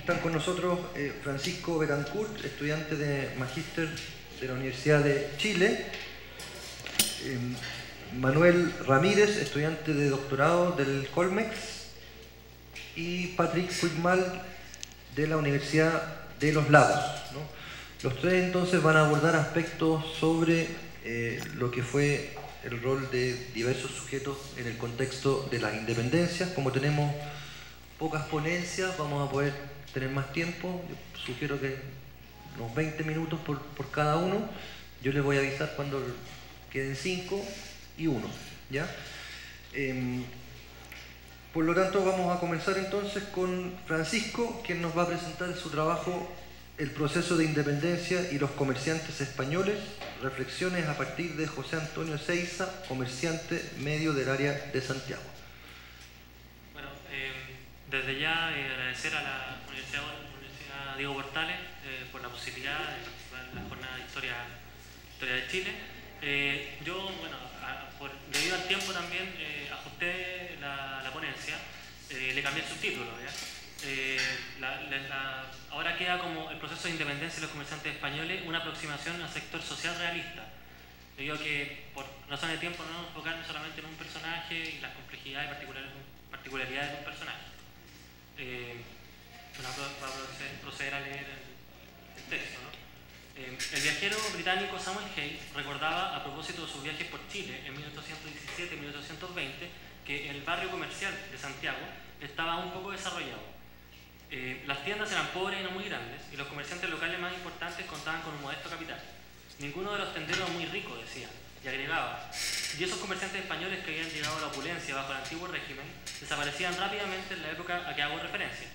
están con nosotros Francisco Betancourt, estudiante de Magíster de la Universidad de Chile, Manuel Ramírez, estudiante de doctorado del Colmex, y Patrick Quickmal de la Universidad de Los Lagos, ¿no? Los tres entonces van a abordar aspectos sobre lo que fue el rol de diversos sujetos en el contexto de las independencias. Como tenemos pocas ponencias, vamos a poder tener más tiempo. Yo sugiero que unos 20 minutos por cada uno. Yo les voy a avisar cuando queden 5 y 1, ¿ya? Por lo tanto, vamos a comenzar entonces con Francisco, quien nos va a presentar su trabajo El proceso de independencia y los comerciantes españoles, reflexiones a partir de José Antonio Seiza, comerciante medio del área de Santiago. Bueno, desde ya agradecer a la Universidad Diego Portales por la posibilidad de participar en la jornada de Historia de Chile. Yo, bueno, debido al tiempo también ajusté la ponencia, le cambié el subtítulo, ¿ya? Ahora queda como el proceso de independencia de los comerciantes españoles, una aproximación al sector social realista. Debido a que, por razones de tiempo, no nos enfocarnos solamente en un personaje y las complejidades y particularidades de un personaje. Bueno, vamos a proceder a leer el texto, ¿no? El viajero británico Samuel Hay recordaba, a propósito de sus viajes por Chile en 1817 y 1820, que el barrio comercial de Santiago estaba un poco desarrollado. Las tiendas eran pobres y no muy grandes, y los comerciantes locales más importantes contaban con un modesto capital. Ninguno de los tenderos muy rico, decía, y agregaba, y esos comerciantes españoles que habían llegado a la opulencia bajo el antiguo régimen desaparecían rápidamente en la época a que hago referencia.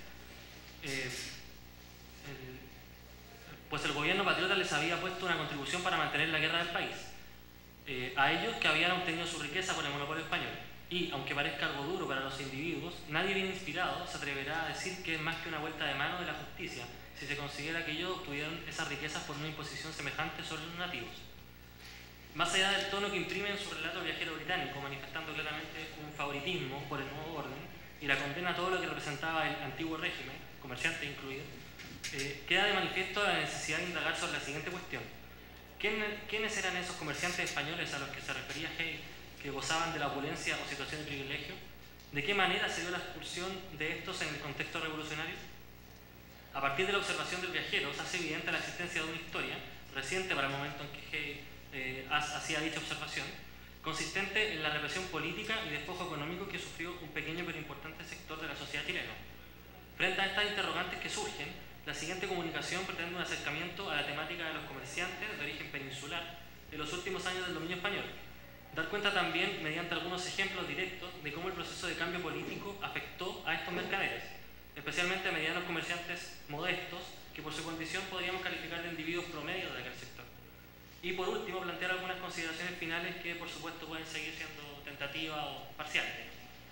Pues el gobierno patriota les había puesto una contribución para mantener la guerra del país, a ellos que habían obtenido su riqueza por el monopolio español. Y, aunque parezca algo duro para los individuos, nadie bien inspirado se atreverá a decir que es más que una vuelta de mano de la justicia si se considera que ellos obtuvieron esas riquezas por una imposición semejante sobre los nativos. Más allá del tono que imprime en su relato el viajero británico, manifestando claramente un favoritismo por el nuevo orden y la condena a todo lo que representaba el antiguo régimen, comerciantes incluidos, queda de manifiesto la necesidad de indagar sobre la siguiente cuestión. ¿Quiénes eran esos comerciantes españoles a los que se refería Hay, que gozaban de la opulencia o situación de privilegio? ¿De qué manera se dio la expulsión de estos en el contexto revolucionario? A partir de la observación del viajero se hace evidente la existencia de una historia, reciente para el momento en que Hay hacía dicha observación, consistente en la represión política y despojo económico que sufrió un pequeño pero importante sector de la sociedad chilena. Frente a estas interrogantes que surgen, la siguiente comunicación pretende un acercamiento a la temática de los comerciantes de origen peninsular de los últimos años del dominio español. Dar cuenta también, mediante algunos ejemplos directos, de cómo el proceso de cambio político afectó a estos mercaderes, especialmente a medianos comerciantes modestos, que por su condición podríamos calificar de individuos promedio de aquel sector. Y por último, plantear algunas consideraciones finales que, por supuesto, pueden seguir siendo tentativas o parciales.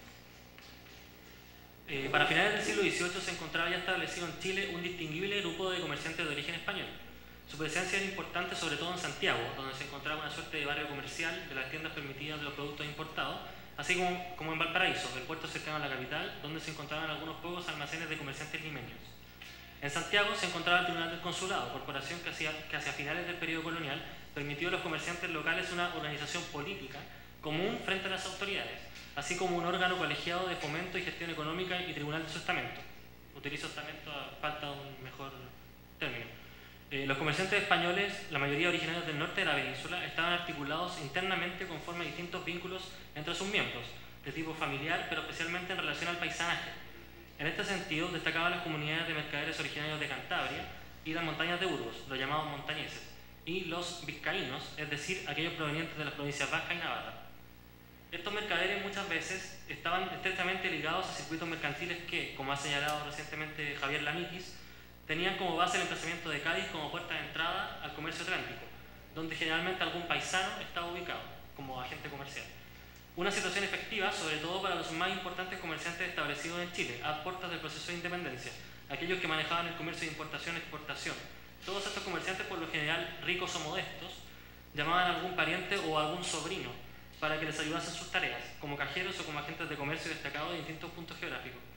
Para finales del siglo XVIII se encontraba ya establecido en Chile un distinguible grupo de comerciantes de origen español. Su presencia era importante sobre todo en Santiago, donde se encontraba una suerte de barrio comercial de las tiendas permitidas de los productos importados, así como en Valparaíso, el puerto cercano a la capital, donde se encontraban algunos pocos almacenes de comerciantes limeños. En Santiago se encontraba el Tribunal del Consulado, corporación que hacia finales del periodo colonial permitió a los comerciantes locales una organización política común frente a las autoridades, así como un órgano colegiado de fomento y gestión económica y tribunal de su estamento. Utilizo estamento a falta de un mejor término. Los comerciantes españoles, la mayoría originarios del norte de la península, estaban articulados internamente conforme a distintos vínculos entre sus miembros, de tipo familiar, pero especialmente en relación al paisanaje. En este sentido, destacaban las comunidades de mercaderes originarios de Cantabria y las montañas de Burgos, los llamados montañeses, y los vizcaínos, es decir, aquellos provenientes de las provincias Vasca y Navarra. Estos mercaderes muchas veces estaban estrechamente ligados a circuitos mercantiles que, como ha señalado recientemente Javier Lamiquis, tenían como base el emplazamiento de Cádiz como puerta de entrada al comercio atlántico, donde generalmente algún paisano estaba ubicado como agente comercial. Una situación efectiva, sobre todo para los más importantes comerciantes establecidos en Chile, a puertas del proceso de independencia, aquellos que manejaban el comercio de importación-exportación. Todos estos comerciantes, por lo general ricos o modestos, llamaban a algún pariente o a algún sobrino para que les ayudase en sus tareas, como cajeros o como agentes de comercio destacados de distintos puntos geográficos.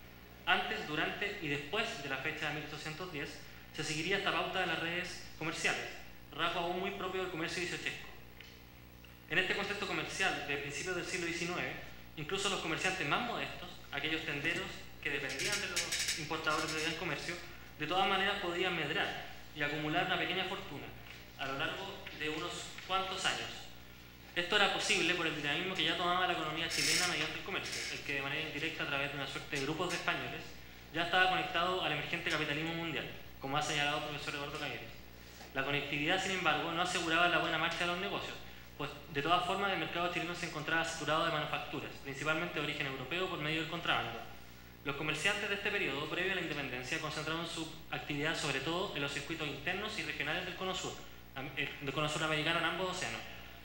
Antes, durante y después de la fecha de 1810 se seguiría esta pauta de las redes comerciales, rasgo aún muy propio del comercio dieciochesco. En este contexto comercial de principios del siglo XIX, incluso los comerciantes más modestos, aquellos tenderos que dependían de los importadores de comercio, de todas maneras podían medrar y acumular una pequeña fortuna a lo largo de unos cuantos años. Esto era posible por el dinamismo que ya tomaba la economía chilena mediante el comercio, el que de manera indirecta, a través de una suerte de grupos de españoles, ya estaba conectado al emergente capitalismo mundial, como ha señalado el profesor Eduardo Cayeres. La conectividad, sin embargo, no aseguraba la buena marcha de los negocios, pues de todas formas el mercado chileno se encontraba saturado de manufacturas, principalmente de origen europeo por medio del contrabando. Los comerciantes de este periodo, previo a la independencia, concentraron su actividad sobre todo en los circuitos internos y regionales del Cono Sur americano en ambos océanos.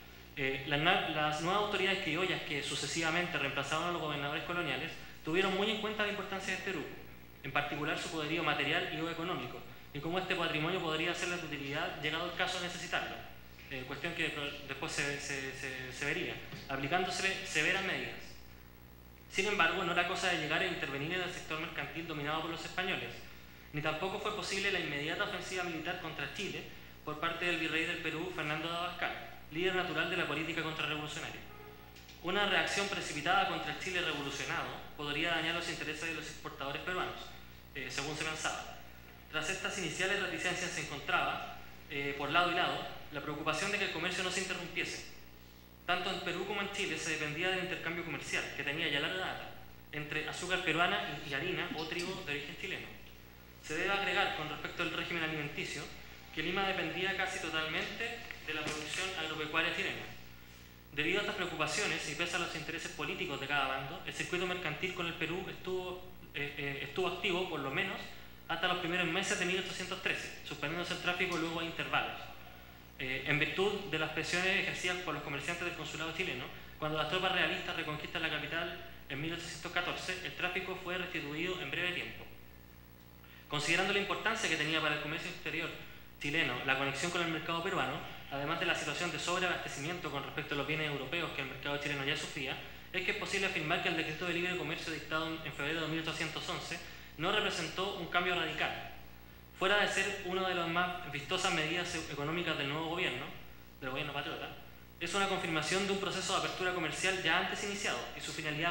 Las nuevas autoridades criollas que sucesivamente reemplazaban a los gobernadores coloniales tuvieron muy en cuenta la importancia de este grupo, en particular su poderío material y o económico, y cómo este patrimonio podría serles de utilidad llegado el caso de necesitarlo, cuestión que después se vería, aplicándose severas medidas. Sin embargo, no era cosa de llegar a intervenir en el sector mercantil dominado por los españoles, ni tampoco fue posible la inmediata ofensiva militar contra Chile por parte del virrey del Perú, Fernando de Abascal, líder natural de la política contrarrevolucionaria. Una reacción precipitada contra el Chile revolucionado podría dañar los intereses de los exportadores peruanos, según se pensaba. Tras estas iniciales reticencias se encontraba, por lado y lado, la preocupación de que el comercio no se interrumpiese. Tanto en Perú como en Chile se dependía del intercambio comercial, que tenía ya larga data, entre azúcar peruana y harina o trigo de origen chileno. Se debe agregar, con respecto al régimen alimenticio, que Lima dependía casi totalmente de la producción agropecuaria chilena. Debido a estas preocupaciones y pese a los intereses políticos de cada bando, el circuito mercantil con el Perú estuvo activo por lo menos hasta los primeros meses de 1813, suspendiéndose el tráfico luego a intervalos. En virtud de las presiones ejercidas por los comerciantes del consulado chileno, cuando las tropas realistas reconquistan la capital en 1814, el tráfico fue restituido en breve tiempo. Considerando la importancia que tenía para el comercio exterior chileno la conexión con el mercado peruano, además de la situación de sobreabastecimiento con respecto a los bienes europeos que el mercado chileno ya sufría, es que es posible afirmar que el decreto de libre comercio dictado en febrero de 1811 no representó un cambio radical. Fuera de ser una de las más vistosas medidas económicas del nuevo gobierno, del gobierno patriota, es una confirmación de un proceso de apertura comercial ya antes iniciado y su finalidad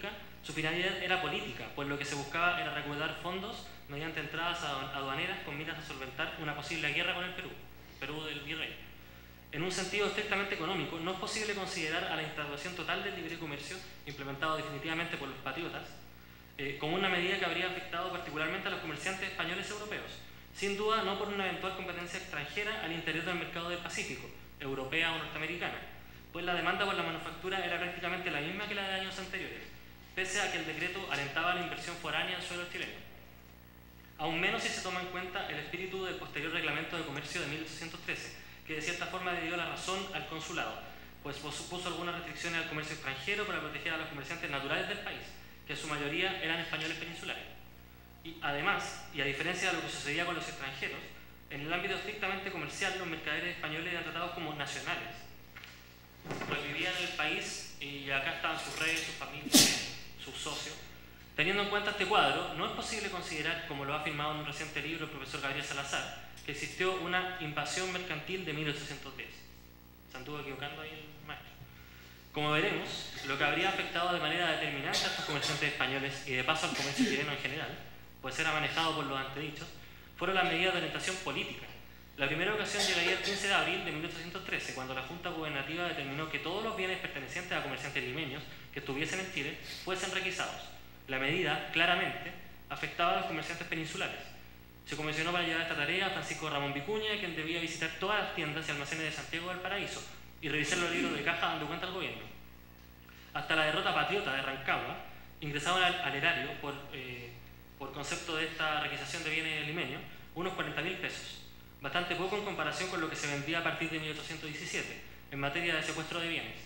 era política, pues lo que se buscaba era recaudar fondos mediante entradas aduaneras con miras a solventar una posible guerra con el Perú del virrey. En un sentido estrictamente económico, no es posible considerar a la instauración total del libre comercio, implementado definitivamente por los patriotas, como una medida que habría afectado particularmente a los comerciantes españoles europeos, sin duda no por una eventual competencia extranjera al interior del mercado del Pacífico, europea o norteamericana, pues la demanda por la manufactura era prácticamente la misma que la de años anteriores, pese a que el decreto alentaba la inversión foránea en suelo chileno. Aún menos si se toma en cuenta el espíritu del posterior reglamento de comercio de 1813, que de cierta forma le dio la razón al consulado, pues supuso algunas restricciones al comercio extranjero para proteger a los comerciantes naturales del país, que en su mayoría eran españoles peninsulares. Y además, y a diferencia de lo que sucedía con los extranjeros, en el ámbito estrictamente comercial los mercaderes españoles eran tratados como nacionales, pues vivían en el país y acá estaban sus reyes, sus familias, sus socios. Teniendo en cuenta este cuadro, no es posible considerar, como lo ha afirmado en un reciente libro el profesor Gabriel Salazar, que existió una invasión mercantil de 1810. Se anduvo equivocando ahí el maestro. Como veremos, lo que habría afectado de manera determinante a estos comerciantes españoles y de paso al comercio chileno en general, pues era manejado por los antedichos, fueron las medidas de orientación política. La primera ocasión llegaría el 15 de abril de 1813, cuando la Junta Gubernativa determinó que todos los bienes pertenecientes a comerciantes limeños que estuviesen en Chile fuesen requisados. La medida, claramente, afectaba a los comerciantes peninsulares. Se comisionó para llevar esta tarea a Francisco Ramón Vicuña, quien debía visitar todas las tiendas y almacenes de Santiago del Paraíso y revisar los libros de caja dando cuenta al gobierno. Hasta la derrota patriota de Rancagua, ingresaban al erario, por concepto de esta requisación de bienes limeños, unos 40.000 pesos, bastante poco en comparación con lo que se vendía a partir de 1817 en materia de secuestro de bienes.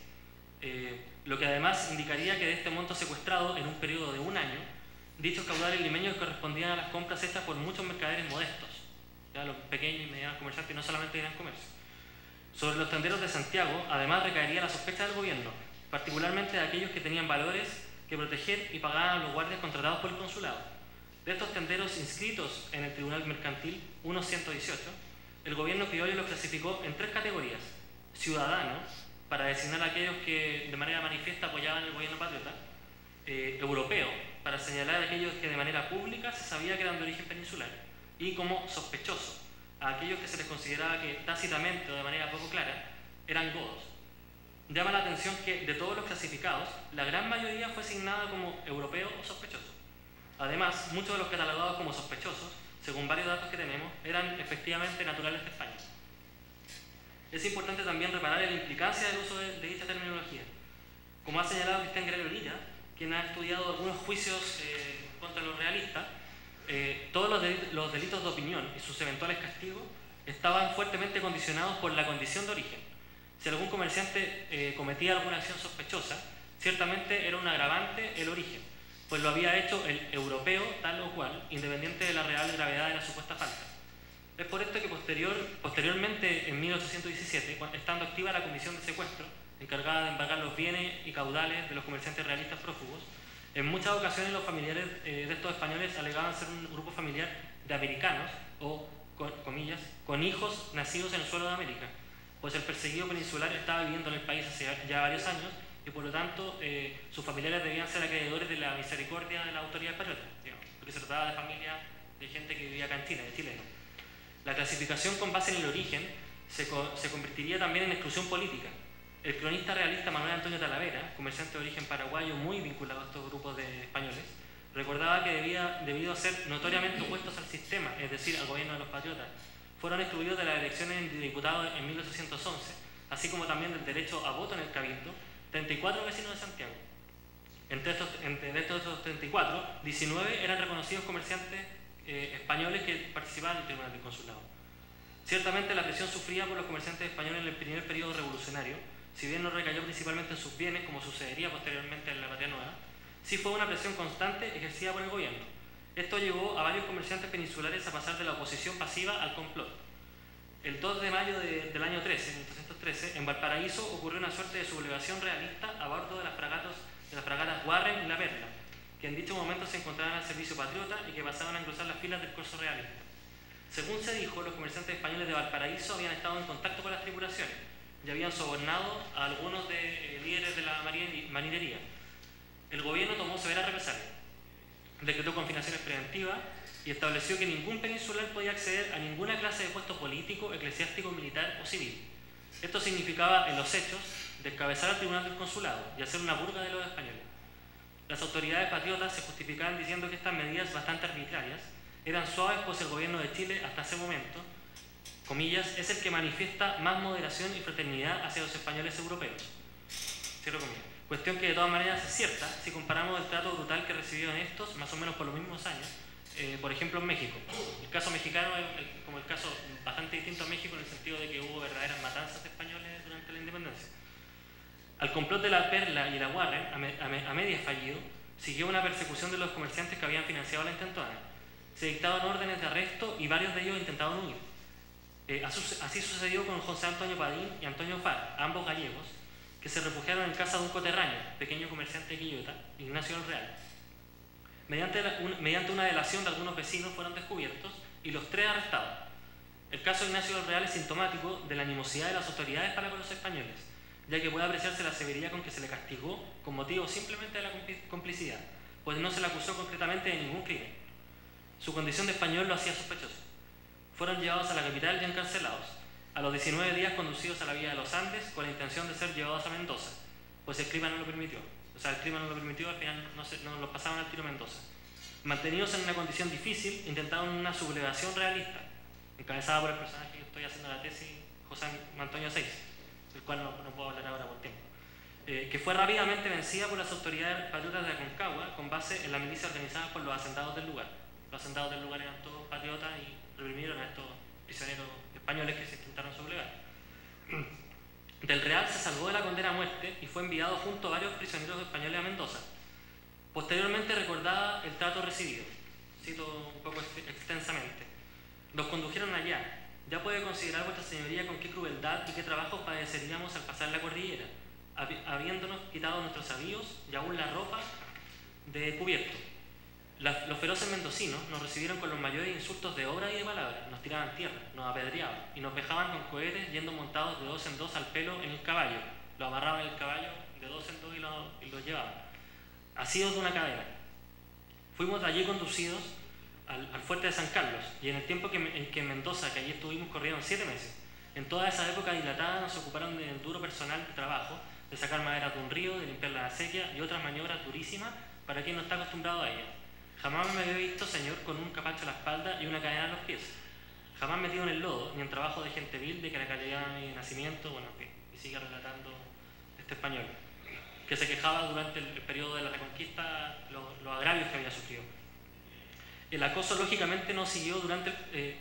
Lo que además indicaría que de este monto secuestrado en un periodo de un año, dichos caudales limeños correspondían a las compras hechas por muchos mercaderes modestos, ya los pequeños y medianos comerciantes, y no solamente de gran comercio. Sobre los tenderos de Santiago, además recaería la sospecha del gobierno, particularmente de aquellos que tenían valores que proteger y pagaban a los guardias contratados por el consulado. De estos tenderos inscritos en el Tribunal Mercantil 118, el gobierno criollo los clasificó en 3 categorías: ciudadanos, para designar a aquellos que de manera manifiesta apoyaban el gobierno patriota; europeo, para señalar a aquellos que de manera pública se sabía que eran de origen peninsular; y como sospechoso, a aquellos que se les consideraba que tácitamente o de manera poco clara eran godos. Llama la atención que de todos los clasificados, la gran mayoría fue asignada como europeo o sospechoso. Además, muchos de los catalogados como sospechosos, según varios datos que tenemos, eran efectivamente naturales de España. Es importante también reparar en la implicancia del uso de dicha terminología. Como ha señalado Cristian Guerrero Lilla, quien ha estudiado algunos juicios contra los realistas, todos los delitos de opinión y sus eventuales castigos estaban fuertemente condicionados por la condición de origen. Si algún comerciante cometía alguna acción sospechosa, ciertamente era un agravante el origen, pues lo había hecho el europeo tal o cual, independiente de la real gravedad de la supuesta falta. Es por esto que posteriormente, en 1817, estando activa la Comisión de Secuestro, encargada de embargar los bienes y caudales de los comerciantes realistas prófugos, en muchas ocasiones los familiares de estos españoles alegaban ser un grupo familiar de americanos o, comillas, con hijos nacidos en el suelo de América, pues el perseguido peninsular estaba viviendo en el país hace ya varios años y por lo tanto sus familiares debían ser acreedores de la misericordia de las autoridades patriotas, porque se trataba de familia de gente que vivía acá en Chile, de chilenos. La clasificación con base en el origen se convertiría también en exclusión política. El cronista realista Manuel Antonio Talavera, comerciante de origen paraguayo muy vinculado a estos grupos de españoles, recordaba que debido a ser notoriamente opuestos al sistema, es decir, al gobierno de los patriotas, fueron excluidos de las elecciones de diputados en 1811, así como también del derecho a voto en el Cabildo, 34 vecinos de Santiago. Entre estos 34, 19 eran reconocidos comerciantes españoles que participaban en el Tribunal del Consulado. Ciertamente la presión sufrida por los comerciantes españoles en el primer periodo revolucionario, si bien no recayó principalmente en sus bienes, como sucedería posteriormente en la Patria Nueva, sí fue una presión constante ejercida por el gobierno. Esto llevó a varios comerciantes peninsulares a pasar de la oposición pasiva al complot. El 2 de mayo del año 1813, en Valparaíso ocurrió una suerte de sublevación realista a bordo de las fragatas Warren y La Perla, que en dicho momento se encontraban al servicio patriota y que pasaban a engrosar las filas del corso realista. Según se dijo, los comerciantes españoles de Valparaíso habían estado en contacto con las tripulaciones y habían sobornado a algunos líderes de la marinería. El gobierno tomó severa represalia, decretó confinaciones preventivas y estableció que ningún peninsular podía acceder a ninguna clase de puesto político, eclesiástico, militar o civil. Esto significaba, en los hechos, descabezar al Tribunal del Consulado y hacer una purga de los españoles. Las autoridades patriotas se justificaban diciendo que estas medidas bastante arbitrarias eran suaves, pues el gobierno de Chile, hasta ese momento, comillas, es el que manifiesta más moderación y fraternidad hacia los españoles europeos. Cierro comillas. Cuestión que de todas maneras es cierta si comparamos el trato brutal que recibieron estos, más o menos por los mismos años, por ejemplo en México. El caso mexicano es como el caso bastante distinto a México en el sentido de que hubo verdaderas matanzas de españoles durante la independencia. Al complot de La Perla y la Warren, a medias fallido, siguió una persecución de los comerciantes que habían financiado la intentona. Se dictaban órdenes de arresto y varios de ellos intentaban huir. Así sucedió con José Antonio Padín y Antonio Far, ambos gallegos, que se refugiaron en casa de un coterráneo, pequeño comerciante de Quillota, Ignacio del Real. Mediante una delación de algunos vecinos fueron descubiertos y los 3 arrestados. El caso de Ignacio del Real es sintomático de la animosidad de las autoridades para con los españoles, ya que puede apreciarse la severidad con que se le castigó con motivo simplemente de la complicidad, pues no se le acusó concretamente de ningún crimen. Su condición de español lo hacía sospechoso. Fueron llevados a la capital y encarcelados. A los 19 días conducidos a la vía de los Andes con la intención de ser llevados a Mendoza, pues el clima no lo permitió. O sea, el clima no lo permitió, al final no los pasaban al tiro a Mendoza. Mantenidos en una condición difícil, intentaron una sublevación realista, encabezada por el personaje que estoy haciendo la tesis, José Antonio Seix, del cual no puedo hablar ahora por tiempo, que fue rápidamente vencida por las autoridades patriotas de Aconcagua con base en la milicia organizada por los hacendados del lugar. Los hacendados del lugar eran todos patriotas y reprimieron a estos prisioneros españoles que se intentaron sublevar. Del Real se salvó de la condena a muerte y fue enviado junto a varios prisioneros españoles a Mendoza. Posteriormente recordaba el trato recibido. Cito un poco extensamente. Los condujeron allá. Ya puede considerar vuestra señoría con qué crueldad y qué trabajos padeceríamos al pasar la cordillera, habiéndonos quitado nuestros avíos y aún la ropa de cubierto. Los feroces mendocinos nos recibieron con los mayores insultos de obra y de palabra, nos tiraban tierra, nos apedreaban y nos vejaban con cohetes yendo montados de 2 en 2 al pelo en el caballo. Lo amarraban en el caballo de 2 en 2 y lo llevaban. Asidos de una cadena. Fuimos de allí conducidos al fuerte de San Carlos y en el tiempo en que en Mendoza, que allí estuvimos, corrieron 7 meses. En toda esa época dilatada nos ocuparon del duro personal de trabajo, de sacar madera de un río, de limpiar la acequia y otras maniobras durísimas para quien no está acostumbrado a ellas. Jamás me había visto, señor, con un capacho a la espalda y una cadena a los pies. Jamás metido en el lodo, ni en trabajo de gente vil, de que la calidad de mi nacimiento, bueno, y sigue relatando este español, que se quejaba durante el periodo de la Reconquista los agravios que había sufrido. El acoso, lógicamente, no siguió durante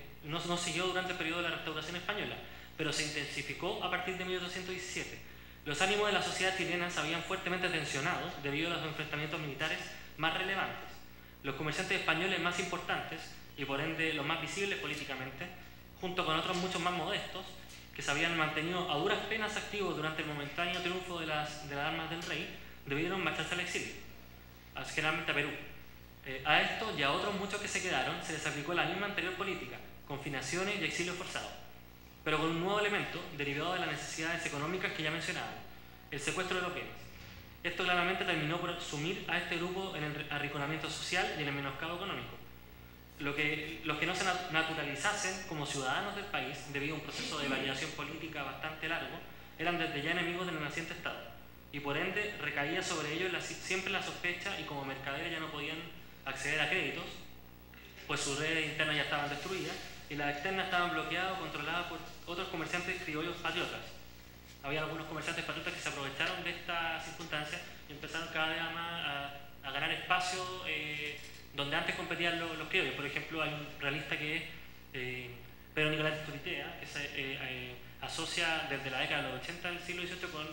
el periodo de la Restauración Española, pero se intensificó a partir de 1817. Los ánimos de la sociedad chilena se habían fuertemente tensionados debido a los enfrentamientos militares más relevantes. Los comerciantes españoles más importantes, y por ende los más visibles políticamente, junto con otros muchos más modestos, que se habían mantenido a duras penas activos durante el momentáneo triunfo de las armas del rey, debieron marcharse al exilio, generalmente a Perú. A estos y a otros muchos que se quedaron se les aplicó la misma anterior política, confinaciones y exilio forzado, pero con un nuevo elemento derivado de las necesidades económicas que ya mencionaba, el secuestro de los bienes. Esto claramente terminó por sumir a este grupo en el arrinconamiento social y en el menoscabo económico. Los que no se naturalizasen como ciudadanos del país debido a un proceso de validación política bastante largo eran desde ya enemigos del naciente Estado y por ende recaía sobre ellos siempre la sospecha y como mercaderes ya no podían acceder a créditos, pues sus redes internas ya estaban destruidas y las externas estaban bloqueadas o controladas por otros comerciantes criollos patriotas. Había algunos comerciantes patriotas que se aprovecharon de esta circunstancia y empezaron cada vez más a ganar espacio donde antes competían los criollos. Por ejemplo, hay un realista que es Pedro Nicolás Turitea, que se asocia desde la década de los 80 del siglo XVIII con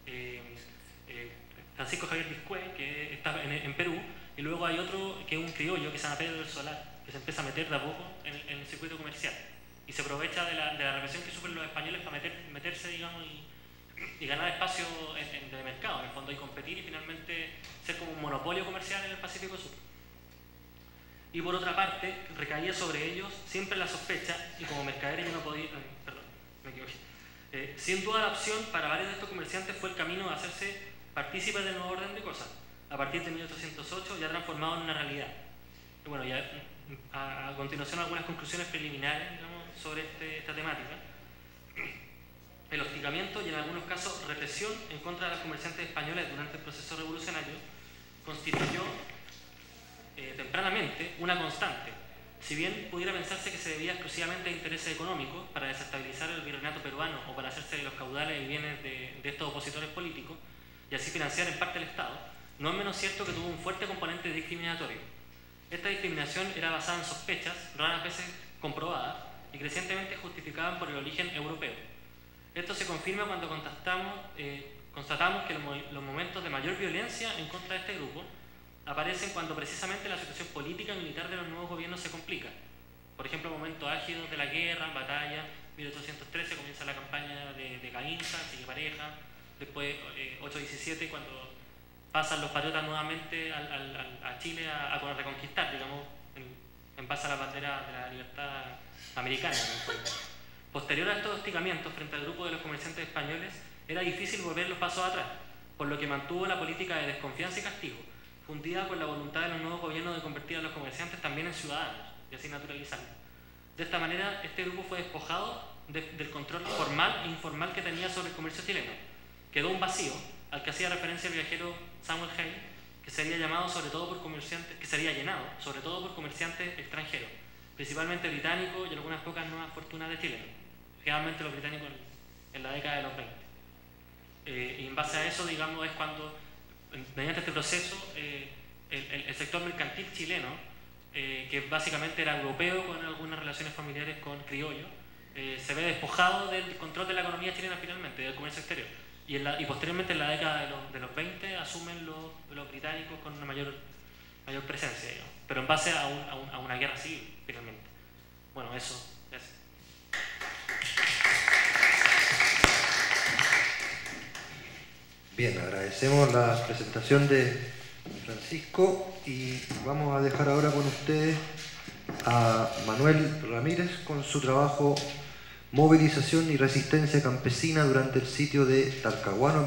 Francisco Javier Biscué, que está en Perú, y luego hay otro que es un criollo que se llama Pedro del Solar, que se empieza a meter de a poco en el circuito comercial y se aprovecha de la represión que sufren los españoles para meterse, digamos, y ganar espacio de mercado, en el fondo, y competir y finalmente ser como un monopolio comercial en el Pacífico Sur. Y por otra parte, recaía sobre ellos siempre la sospecha, y como mercaderes yo no podía... perdón, me equivoqué. Sin duda la opción para varios de estos comerciantes fue el camino de hacerse partícipes del nuevo orden de cosas, a partir de 1808 ya transformado en una realidad. Y bueno, ya a continuación algunas conclusiones preliminares, digamos, sobre esta temática. El hostigamiento y en algunos casos represión en contra de los comerciantes españoles durante el proceso revolucionario constituyó tempranamente una constante. Si bien pudiera pensarse que se debía exclusivamente a intereses económicos para desestabilizar el virreinato peruano o para hacerse de los caudales y bienes de estos opositores políticos y así financiar en parte el Estado, no es menos cierto que tuvo un fuerte componente discriminatorio. Esta discriminación era basada en sospechas, raras veces comprobadas y crecientemente justificadas por el origen europeo. Esto se confirma cuando constatamos que los momentos de mayor violencia en contra de este grupo aparecen cuando precisamente la situación política y militar de los nuevos gobiernos se complica. Por ejemplo, momentos álgidos de la guerra, batalla, 1813 comienza la campaña de Gainza, sigue Pareja, después 817 cuando pasan los patriotas nuevamente a Chile a reconquistar, digamos, en base a la bandera de la libertad americana. Posterior a estos hostigamientos frente al grupo de los comerciantes españoles, era difícil volver los pasos atrás, por lo que mantuvo la política de desconfianza y castigo, fundida por la voluntad de los nuevos gobiernos de convertir a los comerciantes también en ciudadanos y así naturalizarlos. De esta manera, este grupo fue despojado del control formal e informal que tenía sobre el comercio chileno. Quedó un vacío al que hacía referencia el viajero Samuel Hay, que sería llenado sobre todo por comerciantes extranjeros, principalmente británicos y algunas pocas nuevas fortunas de chilenos, generalmente los británicos en la década de los 20. Y en base a eso, digamos, es cuando, mediante este proceso, el sector mercantil chileno, que básicamente era europeo con algunas relaciones familiares con criollos, se ve despojado del control de la economía chilena finalmente, del comercio exterior. Y posteriormente en la década de los 20 asumen los británicos con una mayor presencia, digamos, pero en base a una guerra civil finalmente. Bueno, eso. Gracias. Bien, agradecemos la presentación de Francisco, y vamos a dejar ahora con ustedes a Manuel Ramírez con su trabajo Movilización y Resistencia Campesina durante el sitio de Talcahuano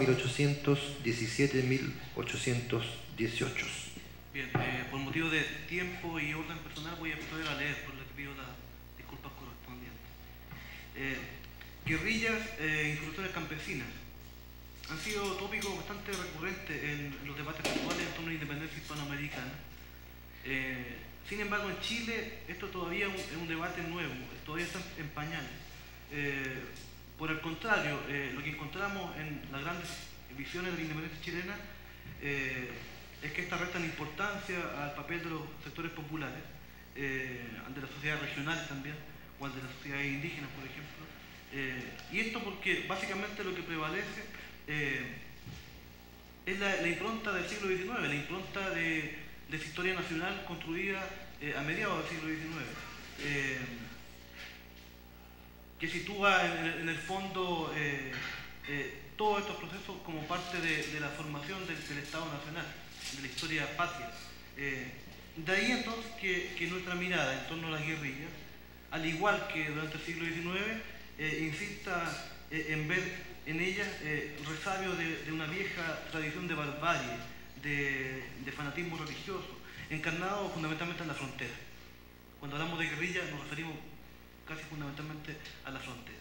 1817-1818. Bien, por motivo de tiempo y orden personal voy a proceder a leer, por lo que pido las disculpas correspondientes. Guerrillas e insurrecciones campesinas han sido tópicos bastante recurrentes en los debates actuales en torno a la independencia hispanoamericana. Sin embargo, en Chile esto todavía es un debate nuevo, todavía está en pañales. Por el contrario, lo que encontramos en las grandes visiones de la independencia chilena es que esta restan importancia al papel de los sectores populares, de las sociedades regionales también, o al de las sociedades indígenas, por ejemplo. Y esto porque básicamente lo que prevalece es la impronta del siglo XIX, la impronta de esa historia nacional construida a mediados del siglo XIX, que sitúa en el fondo todos estos procesos como parte de la formación del Estado Nacional, de la historia patria. De ahí entonces que nuestra mirada en torno a las guerrillas, al igual que durante el siglo XIX, insista en ver en ellas resabios de una vieja tradición de barbarie, de fanatismo religioso, encarnado fundamentalmente en la frontera. Cuando hablamos de guerrilla nos referimos casi fundamentalmente a la frontera.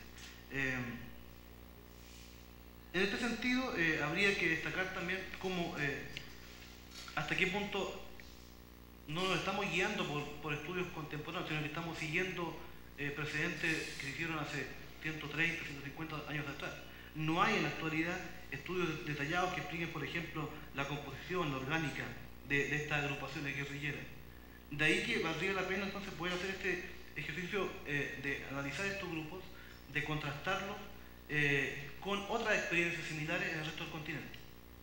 En este sentido, habría que destacar también cómo, hasta qué punto no nos estamos guiando por estudios contemporáneos, sino que estamos siguiendo precedentes que se hicieron hace 130, 150 años atrás. No hay en la actualidad estudios detallados que expliquen, por ejemplo, la composición, la orgánica de estas agrupaciones guerrilleras. De ahí que valdría la pena entonces poder hacer este ejercicio de analizar estos grupos, de contrastarlos con otras experiencias similares en el resto del continente.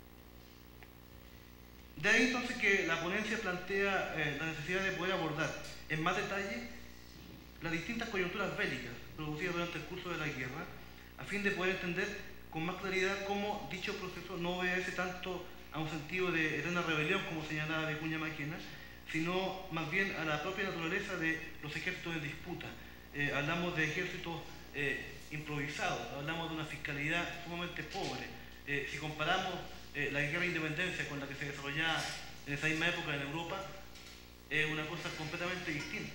De ahí entonces que la ponencia plantea la necesidad de poder abordar en más detalle las distintas coyunturas bélicas producidas durante el curso de la guerra, a fin de poder entender con más claridad cómo dicho proceso no obedece tanto a un sentido de eterna rebelión, como señalaba Vicuña Mackenna, sino más bien a la propia naturaleza de los ejércitos en disputa. Hablamos de ejércitos improvisados, hablamos de una fiscalidad sumamente pobre. Si comparamos la guerra de independencia con la que se desarrollaba en esa misma época en Europa, es una cosa completamente distinta.